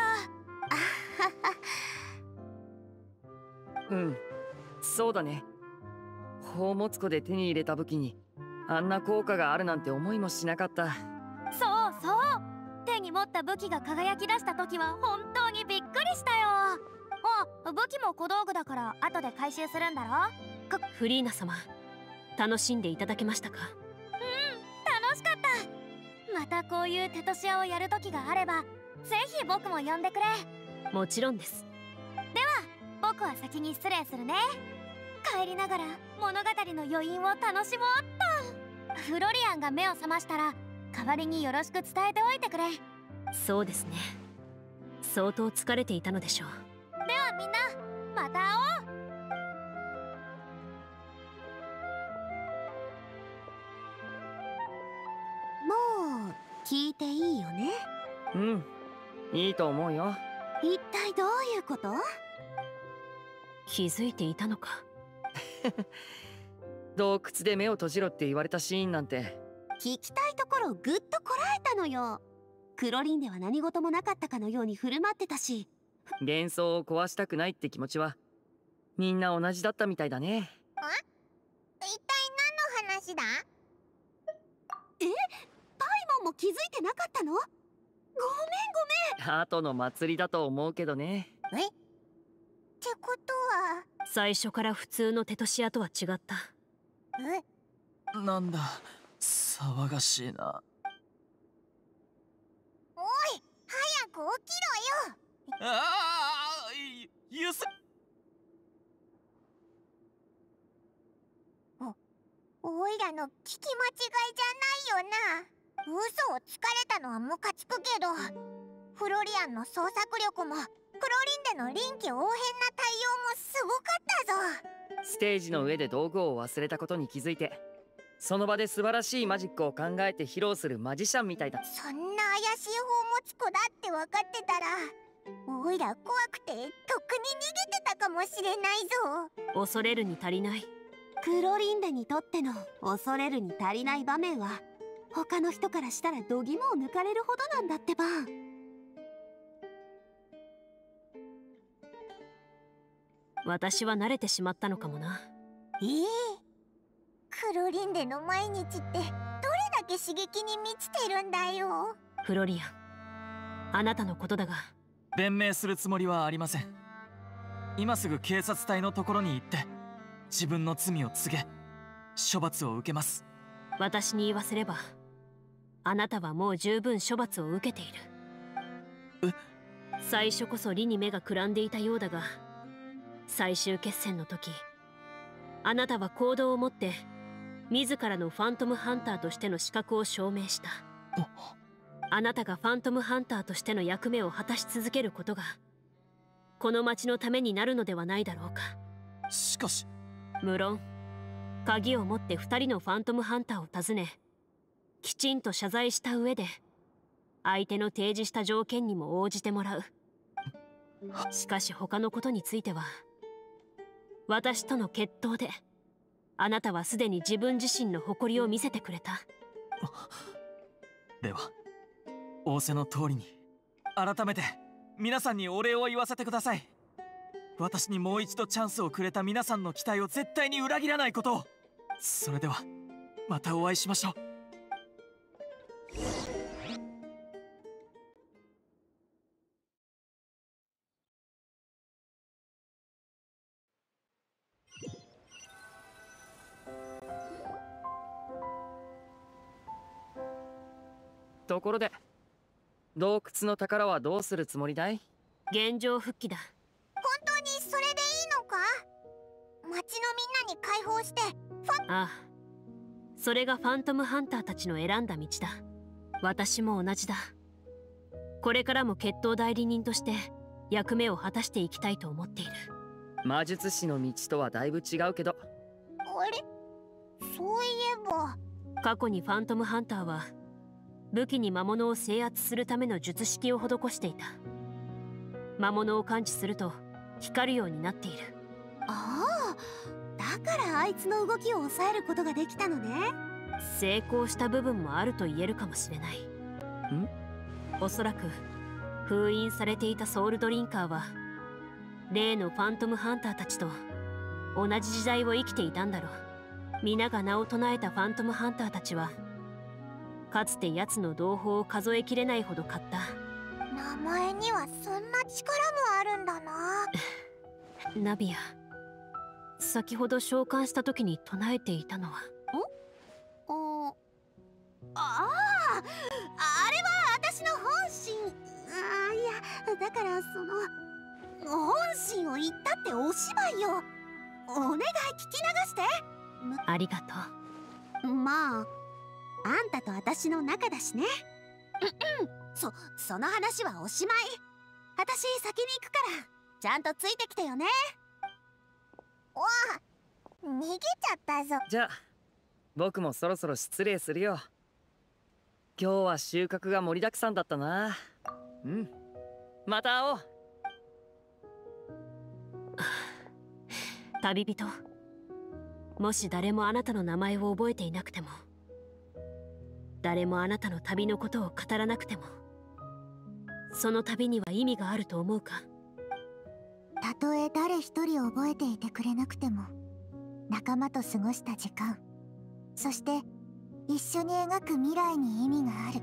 うん、そうだね。宝物庫で手に入れた武器にあんな効果があるなんて思いもしなかった。 そうそう、手に持った武器が輝き出した時は本当にびっくりしたよ。あ、武器も小道具だから後で回収するんだろ。 フリーナ様、楽しんでいただけましたか？ 楽しかった。またこういうテトシアをやる時があればぜひ僕も呼んでくれ。 もちろんです。 では僕は先に失礼するね。帰りながら物語の余韻を楽しもうっと。フロリアンが目を覚ましたら代わりによろしく伝えておいてくれ。 そうですね。相当疲れていたのでしょう。 ではみんな、また会おう。 もう聞いていいよね？ うん、いいと思うよ。 一体どういうこと？ 気づいていたのか。 洞窟で目を閉じろって言われたシーンなんて。 聞きたいところをぐっとこらえたのよ。クロリンでは何事もなかったかのように振る舞ってたし、 幻想を壊したくないって気持ちはみんな同じだったみたいだね。 一体何の話だ？ パイモンも気づいてなかったの？ごめんごめん。 後の祭りだと思うけどね。 ってことは最初から普通のテトシアとは違った。 なんだ、騒がしいな。 おい、早く起きろよ。 ああ、ゆす。 おいらの聞き間違いじゃないよな。嘘をつかれたのはムカつくけど、フロリアンの創作力もクロリンでの臨機応変な対応もすごかったぞ。 ステージの上で道具を忘れたことに気づいてその場で素晴らしいマジックを考えて披露するマジシャンみたいだ。 そんな怪しい方持つ子だって分かってたら、おいら怖くてとっくに逃げてたかもしれないぞ。 恐れるに足りない。 クロリンデにとっての恐れるに足りない場面は他の人からしたら度肝を抜かれるほどなんだってば。 私は慣れてしまったのかもな。 クロリンデの毎日ってどれだけ刺激に満ちてるんだよ。 フロリアン、あなたのことだが。 弁明するつもりはありません。今すぐ警察隊のところに行って自分の罪を告げ処罰を受けます。 私に言わせればあなたはもう十分処罰を受けている。最初こそ理に目がくらんでいたようだが、最終決戦の時あなたは行動をもって自らのファントムハンターとしての資格を証明した。あなたがファントムハンターとしての役目を果たし続けることがこの町のためになるのではないだろうか。 しかし。 無論鍵を持って2人のファントムハンターを訪ね、きちんと謝罪した上で相手の提示した条件にも応じてもらう。しかし他のことについては私との決闘であなたはすでに自分自身の誇りを見せてくれた。 では仰せの通りに改めて皆さんにお礼を言わせてください。私にもう一度チャンスをくれた皆さんの期待を絶対に裏切らないことを。それではまたお会いしましょう。 ところで洞窟の宝はどうするつもりだい？ 現状復帰だ。 本当にそれでいいのか？町のみんなに解放してああ、それがファントムハンターたちの選んだ道だ。私も同じだ。これからも決闘代理人として役目を果たしていきたいと思っている。 魔術師の道とはだいぶ違うけど。 あれ、そういえば過去にファントムハンターは武器に魔物を制圧するための術式を施していた。魔物を感知すると光るようになっている。 ああ、だからあいつの動きを抑えることができたのね。 成功した部分もあると言えるかもしれない。おそらく封印されていたソウルドリンカーは例のファントムハンターたちと同じ時代を生きていたんだろう。皆が名を唱えたファントムハンターたちはかつて奴の同胞を数えきれないほど買った。 名前にはそんな力もあるんだな。 ナビア、先ほど召喚した時に唱えていたのはあれは私の本心。いや、だから本心を言ったってお芝居よ。お願い聞き流して。 ありがとう。まああんたと私の仲だしね。その話はおしまい。私先に行くからちゃんとついてきてよね。 逃げちゃったぞ。 じゃあ僕もそろそろ失礼するよ。今日は収穫が盛りだくさんだったな。また会おう。 旅人、もし誰もあなたの名前を覚えていなくても、誰もあなたの旅のことを語らなくても、その旅には意味があると思うか？ たとえ誰一人覚えていてくれなくても、仲間と過ごした時間、そして一緒に描く未来に意味がある。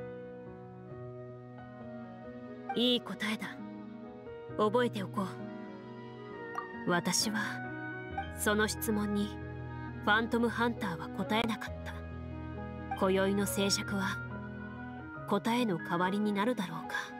いい答えだ。覚えておこう。私はその質問にファントムハンターは答えなかった。今宵の静寂は答えの代わりになるだろうか。